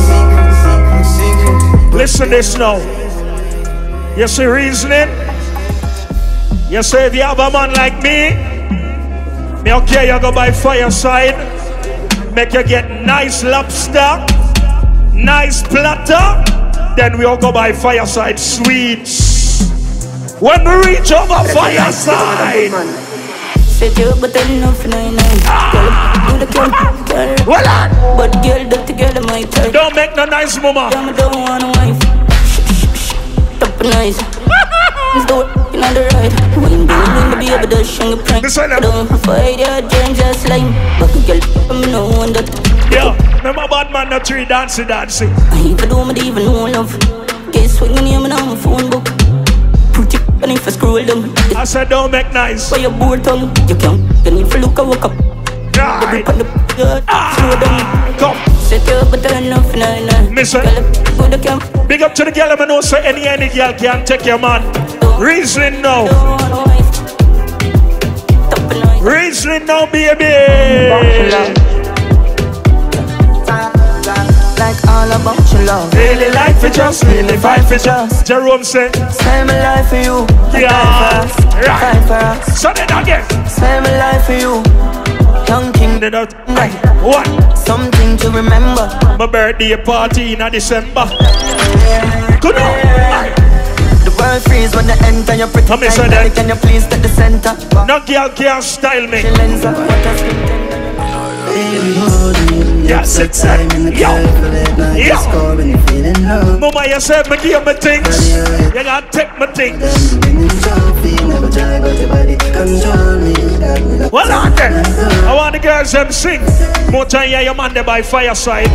Listen this now. You see reasoning? You say if you have a man like me okay, you go by fireside. Make you get nice lobster, nice platter. Then we all go by fireside sweets. When we reach over fireside. Set you up, but enough for 99. Girl, do the girl. Well on. But girl, that together my type. Don't make no nice mama. Don't want a wife. Top nice. Let's do it on the right. When the baby does shang a prank. Don't fight your dreams just like. But girl, I'm no one that. Yeah, remember bad man not tree dancing. I even don't even know love. Guess what you name on my phone book. Pretty and if I scroll them. I said don't make nice. For your board tongue, you can't. You need to look a walk up. Right. Come. Set you up, but enough for 99. Mister. Big up to the girl, I know say any girl can take your man. Reasoning now. Reasoning now, baby. Like all about your love. Really life for just, really fight for just. Jerome said, spend my life for you. Yeah, fight for us. So then again, spend my life for you. Young king, what? Something to remember. My birthday party in December. Good on. The world freeze when you enter your pretty tight. Can you please take the center? No girl can't style me. Yes, it's time in the calculate. Now you score when you're feeling low. Mama, you said me give me things. You gotta take my things. Never try but your body control me. Well on then. I want the girls them sing. More time yeah, your man there by fireside.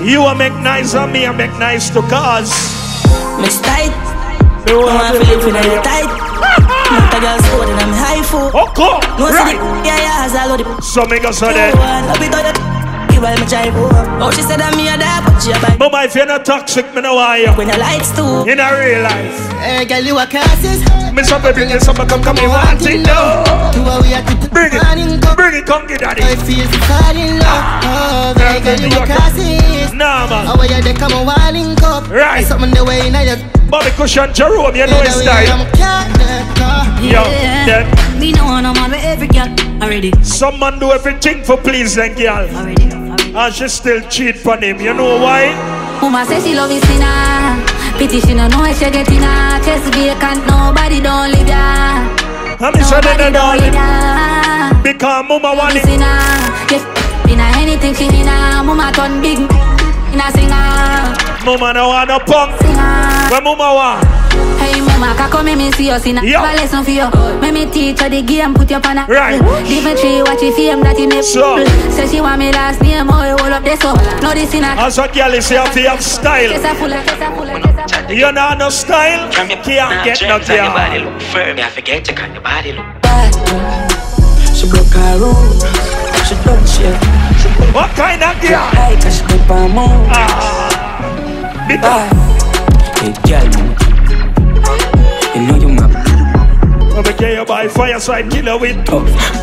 You are make nice and me, I make nice to cause. Mix tight. I want to live in a tight. Not a girl's food and I'm high food. Okay, no, right. Yeah, I love it. So make us so that. Oh, she said I'm me a dad, but she a bite. Mama, if you're not toxic, me know why you. When your lights too. In a real life. Hey, girl, you a classes. Me some baby, you some come me want it now. Bring it, come get daddy. I feel to fall in love. Hey, girl, you a classes. Nah, man. How are you? They come a walling cup. Right. Something the way in your. Bobby Cushion Jerome, you know his style. Yo, then. Me know I'm on every girl already. Some man do everything for please that girl. Already. And she still cheat on him. You know why? Mama say she love his sinner. Pity she no know if she get in her. Chest vacant, nobody don't live ya. Nobody don't live ya. Because mama want it. Yes, in anything she in her. Mama turn big in a singer. Mama no want no punk. Where mama want? Hey mama, come me see us in a lesson for you. Make me teach her the game, put you on a right. Differently, watch your fame that you make. So say she want me last name, oh you hold up this up. No this in a. As a girl, is have to have style. You know no style, can't get no girl. Your body look firm, I forget to cut your body look bad. She broke her rule, she don't share. What kind of girl? I just grip her mouth. Hey girl, you know you my. I'm a gay by fireside killer with tough.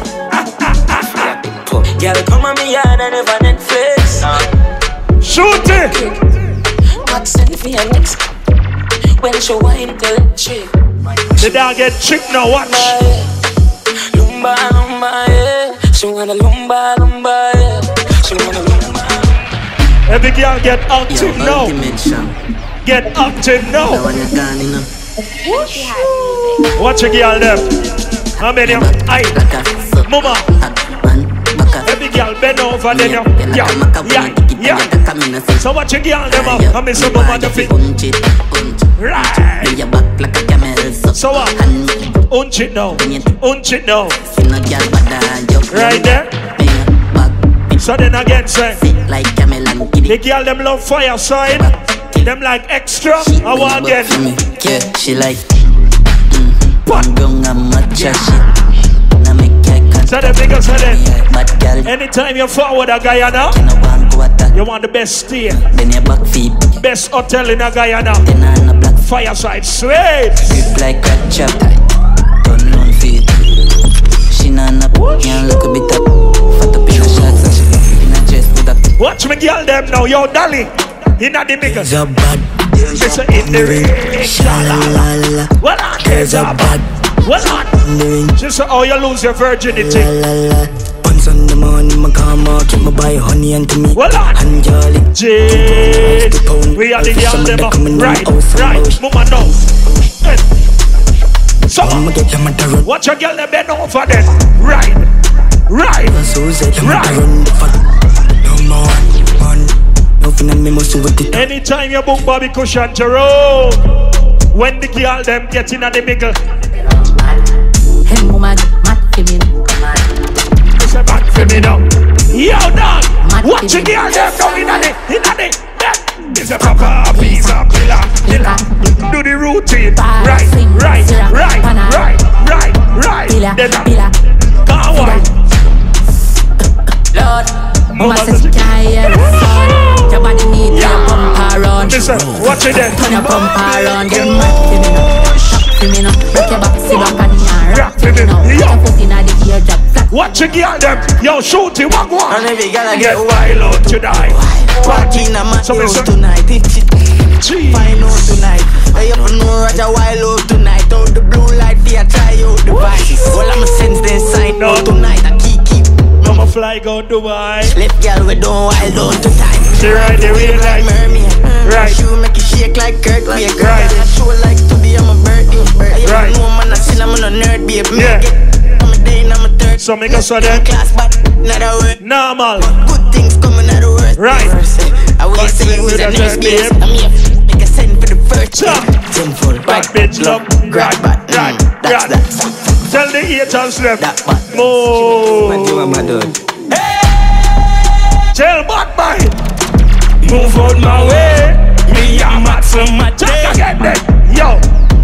Girl, come on me yard and never Netflix. Shoot it. What's in for your next? When she wine till chick. The dog get chick now, watch. Lumba, lumba, yeah. She wanna lumba, lumba, yeah. She wanna lumba. Every girl get active now. Get active now. Watch a girl them. How many? Aye. Mama. Every girl bend over there. Yeah. So watch a girl them. How many some mama the fit? Right. So what? Unch it now. Unch it now. Right there. So then again say the girl them love fireside. Them like extra. I want again. Yeah, she like What? So the biggest of them. Anytime you forward a Guyana, you want the best stay. Best hotel in a Guyana. Fireside sweet. Like crack chop. Turn on feet. She nana can't look a bit up. Fat up in a shots. In a chest with a. Watch me girl them now. Yo Dolly. In a the biggest. There's a bad. It's in the ring. Well on. There's a bad. Well on. She said, oh, you lose your virginity. Once on the morning, my karma, keep my buy honey and to me. Well on. And jolly. Jeez. We are the girl them. Right. Mama no. So, watch your girl them bend over there. Right. Anytime you book Bobby Cushion Jerome, when the girl them get in at the middle. Hey mama, mad for me. It's a bad for me now. Yo dog, watch your girl them come in at the. It's a proper piece of pillar. Do the routine. Right. Come on. Lord, mama says you can't hear the sound. Your body needs your pump around. Listen, watch it then. Turn your pump around. Get mad for me now. Shock for me now. Rock your back, sit back and rock for me now. Put your foot in the eardrop. Watch your girl them. Yo, shoot it, walk one. And every girl I get wild out to die. Party in a man house tonight. Fine out tonight. I up know Roger wild out tonight. Out the blue light, they try out the vibe. All I'm a sense they sign out tonight. I keep. I'ma fly go Dubai. Left girl we don't wild out to time. She ride the wheel like mermaid. Right. Shoe make you shake like Kurt. Right. Show like today I'm a birdie. Right. No man I seen I'm a nerd babe. Yeah. I'm a day and I'm a third. So make us so then. Class but not a word. Normal. Good things coming out of worst. Right. I will say you was a nurse babe. I'm here. Make a send for the first time. Sinful. Bad bitch love. Right. Tell the haters them. Move. Tell bad mind. Move. Move out my way. Me a mad for my day. Yo.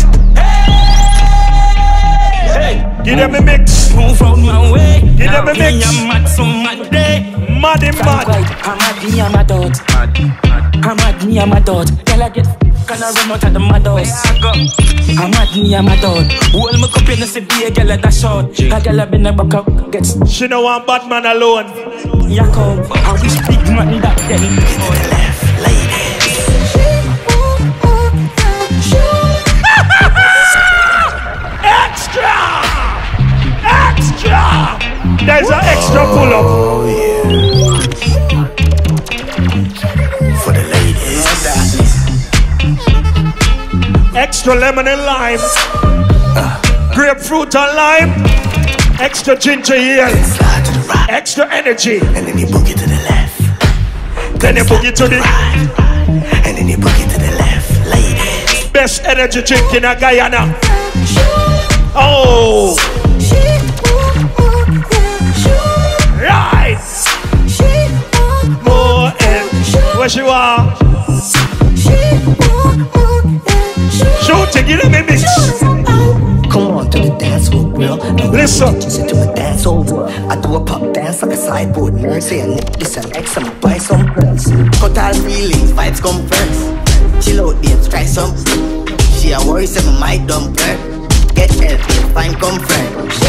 Hey. Give them a mix. Move out my way. Give them a mix. Me a mad for my day. Mad and mad. I'm mad, me a mad out. I'm mad, me a mad out. Tell her get can I run out of the mad house. I'm mad, me a mad out. Hold me cup in the city, a girl at the shot. A girl been a back up. She no want Batman alone. Yako, I wish big man that day. Left, ladies. Extra! Extra! There's an extra pull up. Oh yeah. For the ladies. Extra lemon and lime. Grapefruit and lime. Extra ginger ale. Extra energy. And then you boogie to the left. Then you boogie to the right. And then you boogie to the left. Ladies. Best energy drink in a Guyana. Oh. Right. More and where she are. Shooting, give them a mix. Come on to the dance floor, bro. Listen. To my dance over. I do a pop dance like a sideboard nurse. Say a nip, this an X, I'ma buy some purse. Cut all feelings, vibes come first. Chill out, babes, try some. She a worry, say my mic dump her. Get healthy, find comfort.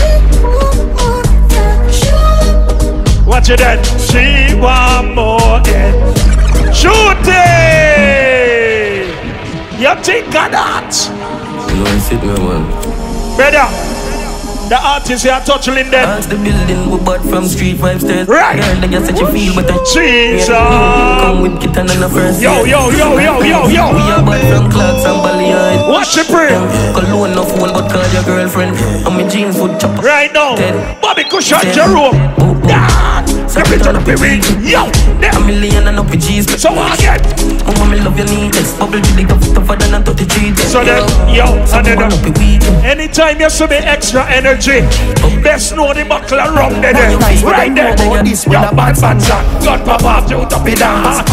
Watch it then. She want more in. Shoot it! You think of that? You know, sit me one. Brother, the artist here touching them. That's the building we bought from Street 5 stairs. Right. Girl, they get such a feel, but I Jesus. come with kitten and the first. Yo. We are bought from Clarks and Ballyon. Watch the prayer. Cologne no phone, but call your girlfriend. I'm in jeans with chopper. Right now, Bobby Cushion, Jerome. Every time I be yo, a million and up with G's. So again, oh, me love your neatest. Bubble really tougher than a 33. So then, yo, and then anytime you see me extra energy, best know the buckle rum there. Right there, this with a bad banza. God papa, you top it down.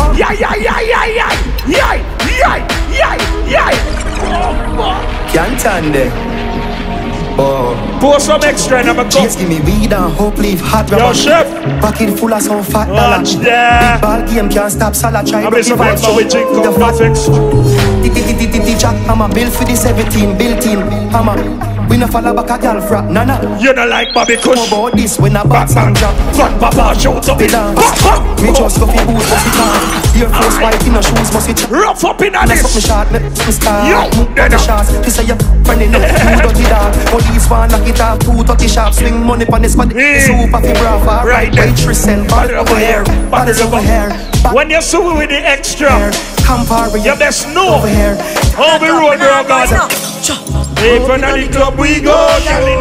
Yeah. Can't stand there. Oh. Pour some extra and I'm a cup. Just give me weed and hope leave hot rubber. Yo, chef. Pocket full of some fat dollar. Watch that. Big ball game can't stop salad. Try I mean some extra we drink the perfect. Jack, I'm a bill for the 17 built in. I'm a we no follow back a girl fra, nana. You don't like Bobby Kush. How about this when a box and drop? God papa, shout up it down. Me just go fi boots, must it down. Your first white in a shoes, must it rough up in a this. Mess up me shot, me star. Yo, then the shots. He say you friend enough, you dirty dog. But this one knock it off, 230 sharp. Swing money pon the spot. Super fi brafa. Right there. Waitress and body over here, body over here. When you see with the extra, you best know. Over here. How we roll, bro, God. If we're not in the club, we go. When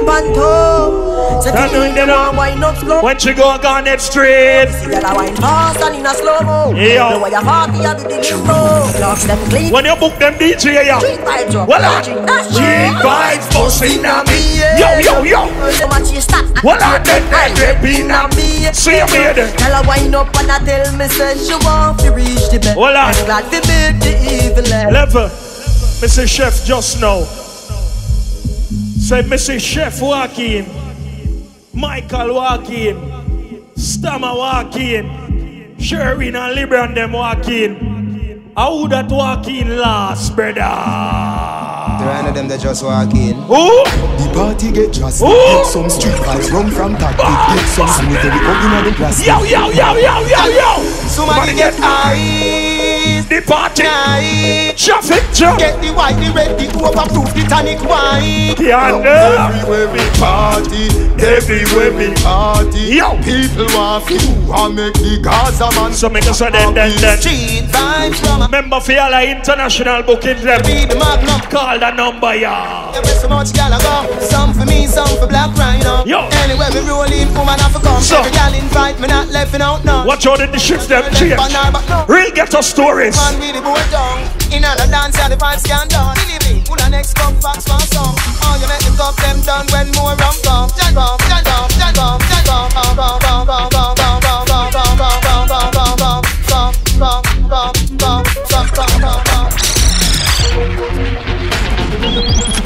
she go on Garnet Street. Yeah. When you book them DJ, yeah. Voila. G-Vibes busting on me. Yo. Voila. They be on me. See you later. Tell her wind up and I tell me say she want to reach the bed. Voila. I'm glad to beat the evil end. Level. Mr. Chef just now. Say Mr. Chef walk in. Michael walk in. Stammer walk in. Sherwin and Libran them walk in. How that walk in last, brother? There are none of them that just walk in. Who? The party get just get some street vibes run from tactic. Get some smooth every open of the plastic. Yo. Somebody get eyes. The party. Traffic jam. Get the white, the red, the overproof, the tonic wine. Everywhere we party. Everywhere we party. Yo. People want you and make the Gaza man. So make us a then. Street vibes from member for all our international booking them. Be the magnum. Call the number, yeah. There is so much gal go. Some for me, some for Black Rhino. Yo. Anywhere we roll in, woman have to come. So. Every gal invite me, not left out now. Watch out in the shift them change. Real ghetto stories. Man with the boy down. In other dance, yeah, the vibes can down. Delivery, who the next come facts for some. Oh, you make them top them done when more rum come. Jagom.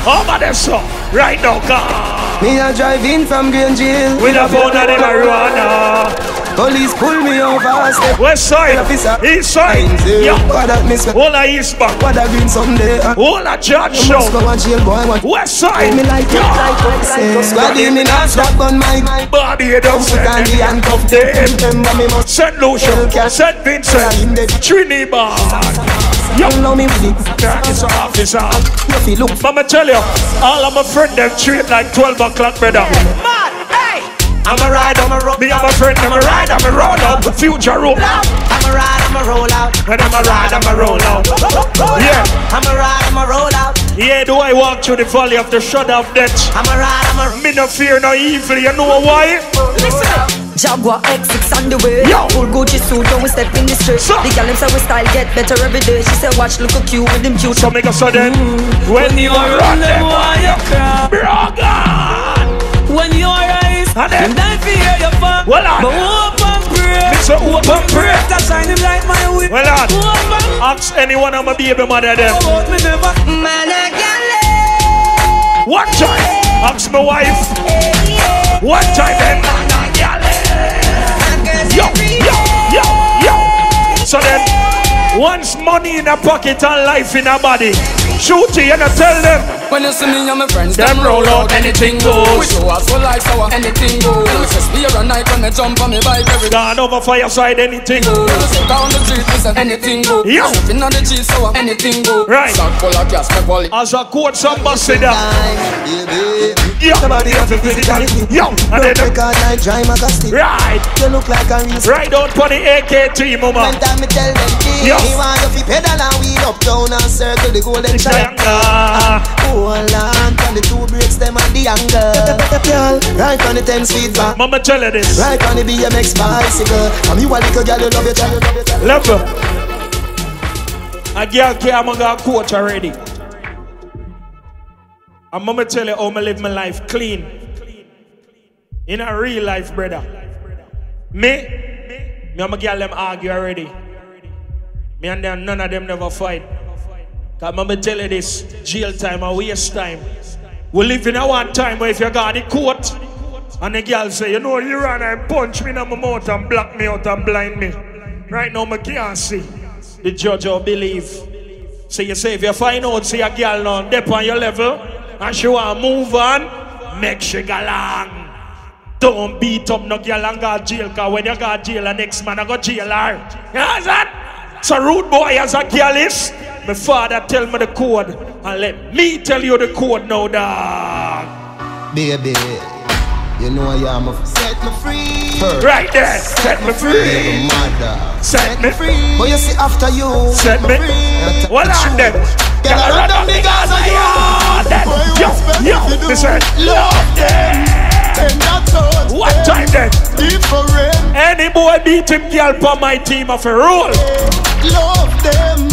Over there, so. Right now, God. Me a drive in from Green Jail with a phone and a marijuana. Police pull me over. West side, east side. Yeah. All a east back. What a green someday. All a judge show. West side. Me like it like squad in the non-stop gun mic. Body don't send them. St. Lucia, St. Vincent, Trinidad. You know me with it. It's an officer. Mama tell you, all of my friends them treat like 12 o'clock, brother. Man, hey! I'm a ride, I'm a roll. Me and my friend, I'm a ride, I'm a roll out. Future roll. I'm a ride, I'm a roll out. And I'm a ride, I'm a roll out. Yeah. I'm a ride, I'm a roll out. Yeah, do I walk through the valley of the shadow of death? I'm a ride, I'm a. Me no fear no evil, you know why? Listen. Jaguar X6 on the way. Yo. Full Gucci suit when we step in the street. So. The girl say we style get better every day. She said watch look cute with them cute. So make a sudden when you run them why you cry. When you rise and I fear your fall. Well on. But open prayer. So open prayer. That shine him like my whip. Well on. Ask anyone I'm a baby mother them. One time. Ask my wife. One time then. Yo, yo, yo, yo. So then, once money in a pocket and life in a body, shoot it and I tell them. When you see me and my friends, them roll out, anything goes. We show us for life, so anything goes. Just be a night when I jump on me bike every day. Gone over fireside, anything goes. Down the street, listen, anything goes. Yeah. Jumping on the cheese, so anything goes. Right. Sack full of gas, my quality. As a quote, some ambassador. Yo, somebody have to physically. Yo, and then right. You look like a real. Right down for the AKT, mama. When time me tell them, yo. Me want you to pedal and wheel up down and circle the golden triangle. Hold on, from the two brakes, them and the angle. Right on the 10 speed back. Mama tell her this. Right on the BMX bicycle. I'm you a little girl, you love it, you love it. Love her. A girl came and got a coach already. And mama tell you how I live my life clean. In a real life, brother. Me and my girl them argue already. Me and them, none of them never fight. Cause mama tell you this, jail time and waste time. We live in a one time where if you got the court and the girl say, you know, you run and punch me in my mouth and block me out and blind me. Right now I can't see. The judge will believe. So you say if you find out, see a girl now dip on your level and she want to move on, make she go long. Don't beat up no girl and go to jail, cause when you go to jail, the next man I go to jail her. You know that? So rude boy as a girl is. My father tell me the code and let me tell you the code now, dog. Baby, you know I am a set me free. Right there, set me free. Set me free. But you see after you set me free. What on them? Girl, I run down the gas on you. Yo, listen. Love them. What time then? Different. Any boy beat him girl for my team of a rule. Love them.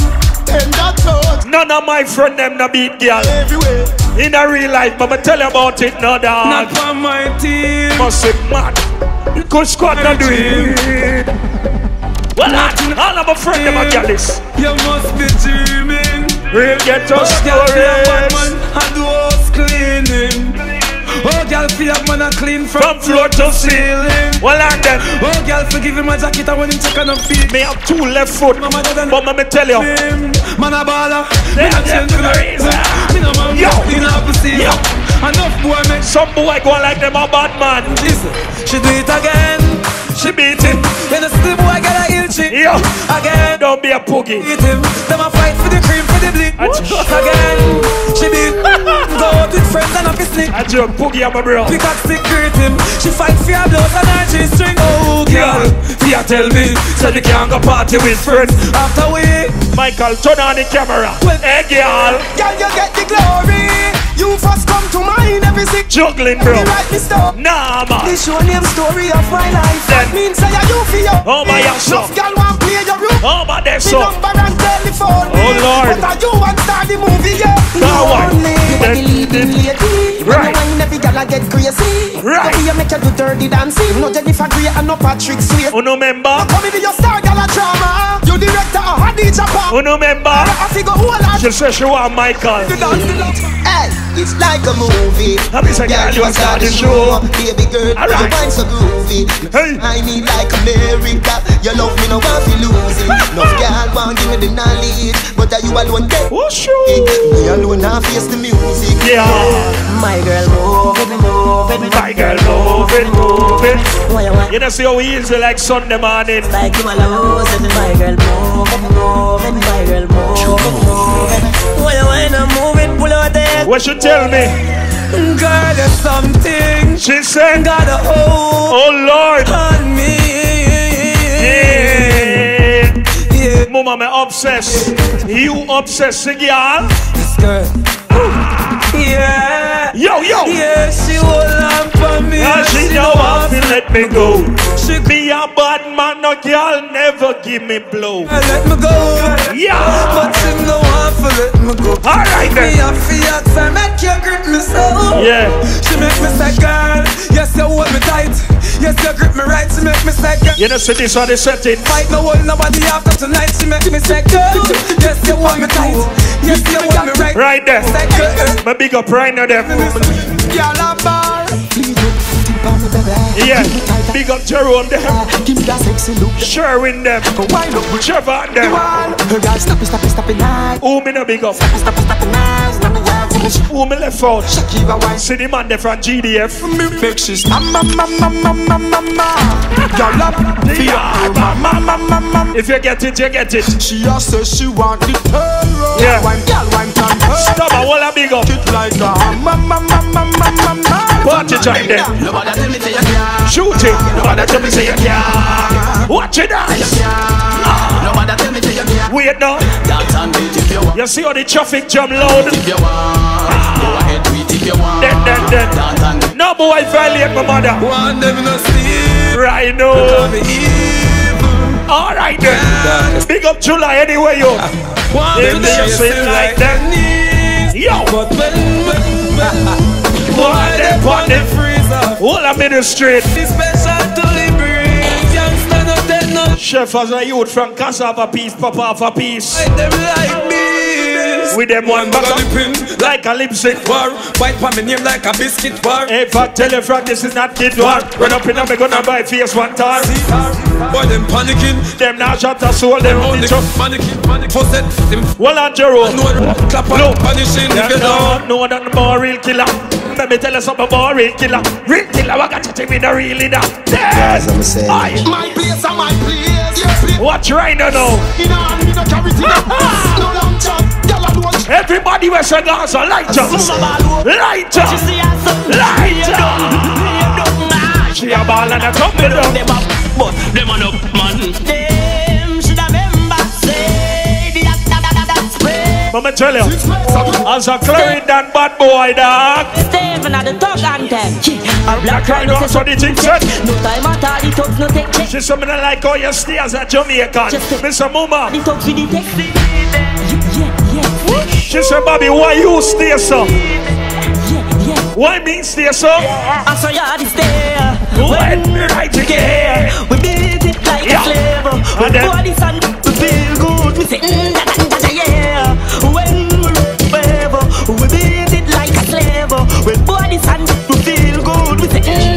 None of my friend them no beat girl. Everywhere. In a real life, but I tell you about it, no dog. Not for my team. Must be mad. Good squad not do it. Well, all of my friends them are jealous. You must be dreaming. Real ghetto stories. I do house cleaning. Oh, girl, feel up man a clean from floor to ceiling. Well, and then. Oh, girl, forgive him my jacket and when him check on the feet. Me have two left foot, but me tell you. Man a baller. They have change for the reason. Me no man, me no have to see. Enough boy make some boy go like them a bad man. Listen, she do it again. She beat him. When the still boy get a ill chick. Yo, again. Don't be a poogie. Beat him. Them a fight for the cream for the bleed. Again. She beat. Go out with friends and a fist lick. I joke poogie I'm a bro. Pick up stick greet him. She fight for her blood and her G-string. Oh girl, Fia tell me said we can't go party with friends. After we Michael turn on the camera. Hey girl, girl you get the glory. You first come to mind everything. Juggling bro. Write me stuff. Nah man. This your name story of my life. Then means say you for you. Oh my yourself. Girl want play your room. Oh my there so. number and telephone. Oh Lord. But you want start the movie yeah. That one. You leading lady. Right. When every girl I get crazy. Right. You make you do dirty dancing. No Jennifer Grey and no Patrick Swayze. Oh no member. Come in your star girl a drama. You director of Hadija Pop. Oh no member. I figure who a lot. She says she want Michael. Hey. It's like a movie. I'm just a girl, you start the show. Baby girl, you wine so groovy. I need like America. Your love me no want to lose it. No girl want give me the knowledge, but are you alone there? Oh sure. Me alone now face the music. Yeah. My girl move it, move it. My girl move it, move it. You know see how easy like Sunday morning. Like you alone, my girl move it, move it. My girl move it, move it. Why you wanna move it, pull out there? What you tell me? God, there's something. She said, God, oh Lord, on me. Yeah. Mama, me obsessed. You obsessed, girl. This girl. Yeah. Yo. Yeah, she hold on for me. And she know how to let me go. She be a bad man, no girl never give me blow. Let me go. Yeah. But she know how to let me go. Alright then. Me a fiat, I make you grip me so. Yeah. She make me say, girl, yes you hold me tight. Yes you grip me right. She make me say, girl. You know see this on the setting. Fight no hold nobody after tonight. She make me say, girl, yes you hold me tight. Yes you hold me right. Right there. My big up right now there. Yeah, big up Jerome there. Give me that sexy look. Sherwin them. Wind up with Trevor them. Girl, stop it nice. Who me no big up? Stop it nice. Who me left out? Shakira wine. See the man there from GDF. Make she stop. Girl up. If you get it, you get it. She just says she want the terror. Yeah. Girl wine can her. Stop a wall a big up. It like a Party time then. Nobody tell me say you can't. Shoot it. Nobody tell me say you can't. Watch it eyes. Nobody tell me say you can't. Wait now. Dance and beat if you want. You see how the traffic jam loud? If you want. Go ahead, tweet if you want. Then. Dance and no boy violate my mother. One them no sleep. Right now. Alright then. Big up July anyway yo. If they say like that. Yo. But when boy, they put the freezer. All I'm in the street. Special to liberate. Youngster no take no. Chef as a youth from cassava piece, pop off a piece. Like them like this. With them one back up, like a lipstick war. White pa me name like a biscuit war. Hey, fat tell you from this is not kid war. Run up in and me gonna buy face one tar. Boy, them panicking. Them now shot a soul, them only truck. Panic, for set. Well on Jerome. No, clap on, punishing if you don't. No, that the real killer. Let me tell you something about real killer. Real killer, I got you with the real leader. Guys, I'm saying. My place and my place. Yes, watch right now. You know, I'm in a carry no long chat. Everybody wears a glass of light up. Light up. Light up. She a ball and a tumble down. But them on up, man. Them should remember say that's way. Mama tell you, as a Clarendon bad boy dog. Steven at the talk anthem. A black rhino so the thing said. No time at all, the talk no take check. She said me not like how you stay as a Jamaican. Mr. Mama. The talk with the text. She said, Bobby, why you stay so? Why me stay so? I saw you stay. When right again. We beat it like a slave. We body sun, we feel good. We say, yeah. When we beat it like a slave. We body sun, we feel good. We say,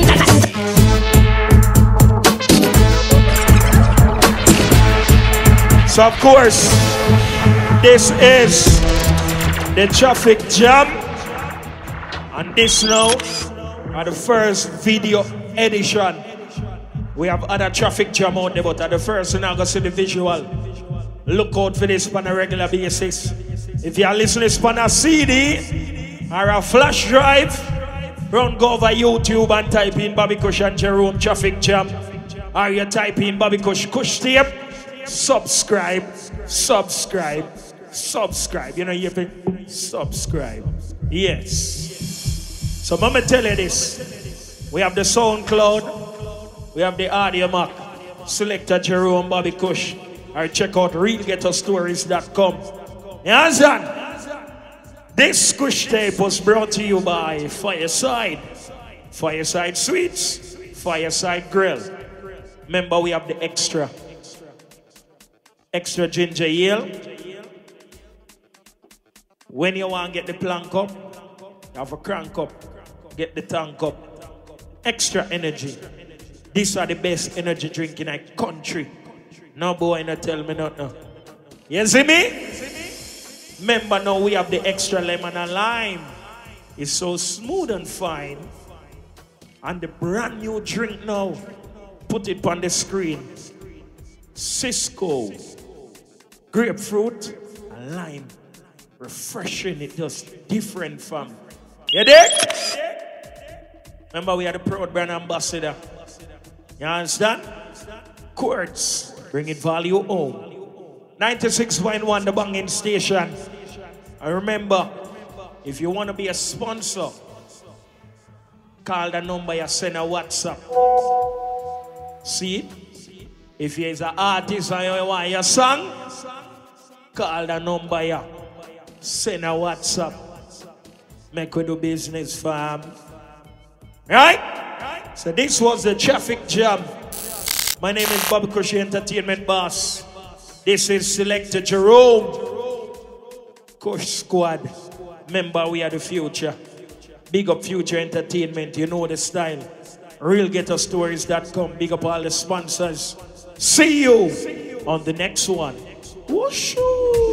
so of course, this is the traffic jam, and this now are the first video edition. We have other traffic jam out there, but at the first you're not gonna see the visual. Look out for this on a regular basis. If you are listening on a CD or a flash drive, run go over YouTube and type in Bobby Kush and Jerome traffic jam, or you type in Bobby Kush tape. Subscribe. You know you have to subscribe. Yes. So mama tell you this. We have the SoundCloud. We have the Audio Mac. Selector Jerome Bobby Kush. Or check out realghettostories.com. You understand? This Kush tape was brought to you by Fireside. Fireside Sweets. Fireside Grill. Remember we have the extra ginger ale. When you want to get the plank up, have a crank up, get the tank up. Extra energy. These are the best energy drink in a country. No boy, no tell me nothing. You see me? Remember now we have the extra lemon and lime. It's so smooth and fine. And the brand new drink now. Put it on the screen. Cisco. Grapefruit and lime. Refreshing, it just different from. You dig? Remember we are the proud brand ambassador. You understand? Quartz, bringing value home. 96.1 the banging station. And remember, if you want to be a sponsor, call the number you send a WhatsApp. See it? If you're an artist and you want your song, call the number you send a WhatsApp. Make we do business, fam. Right? So this was the traffic jam. My name is Bobby Cushy, Entertainment Boss. This is Selector Jerome. Kush Squad. Remember, we are the future. Big up Future Entertainment. You know the style. RealGhettoStories.com. Big up all the sponsors. See you on the next one. Whooshoe.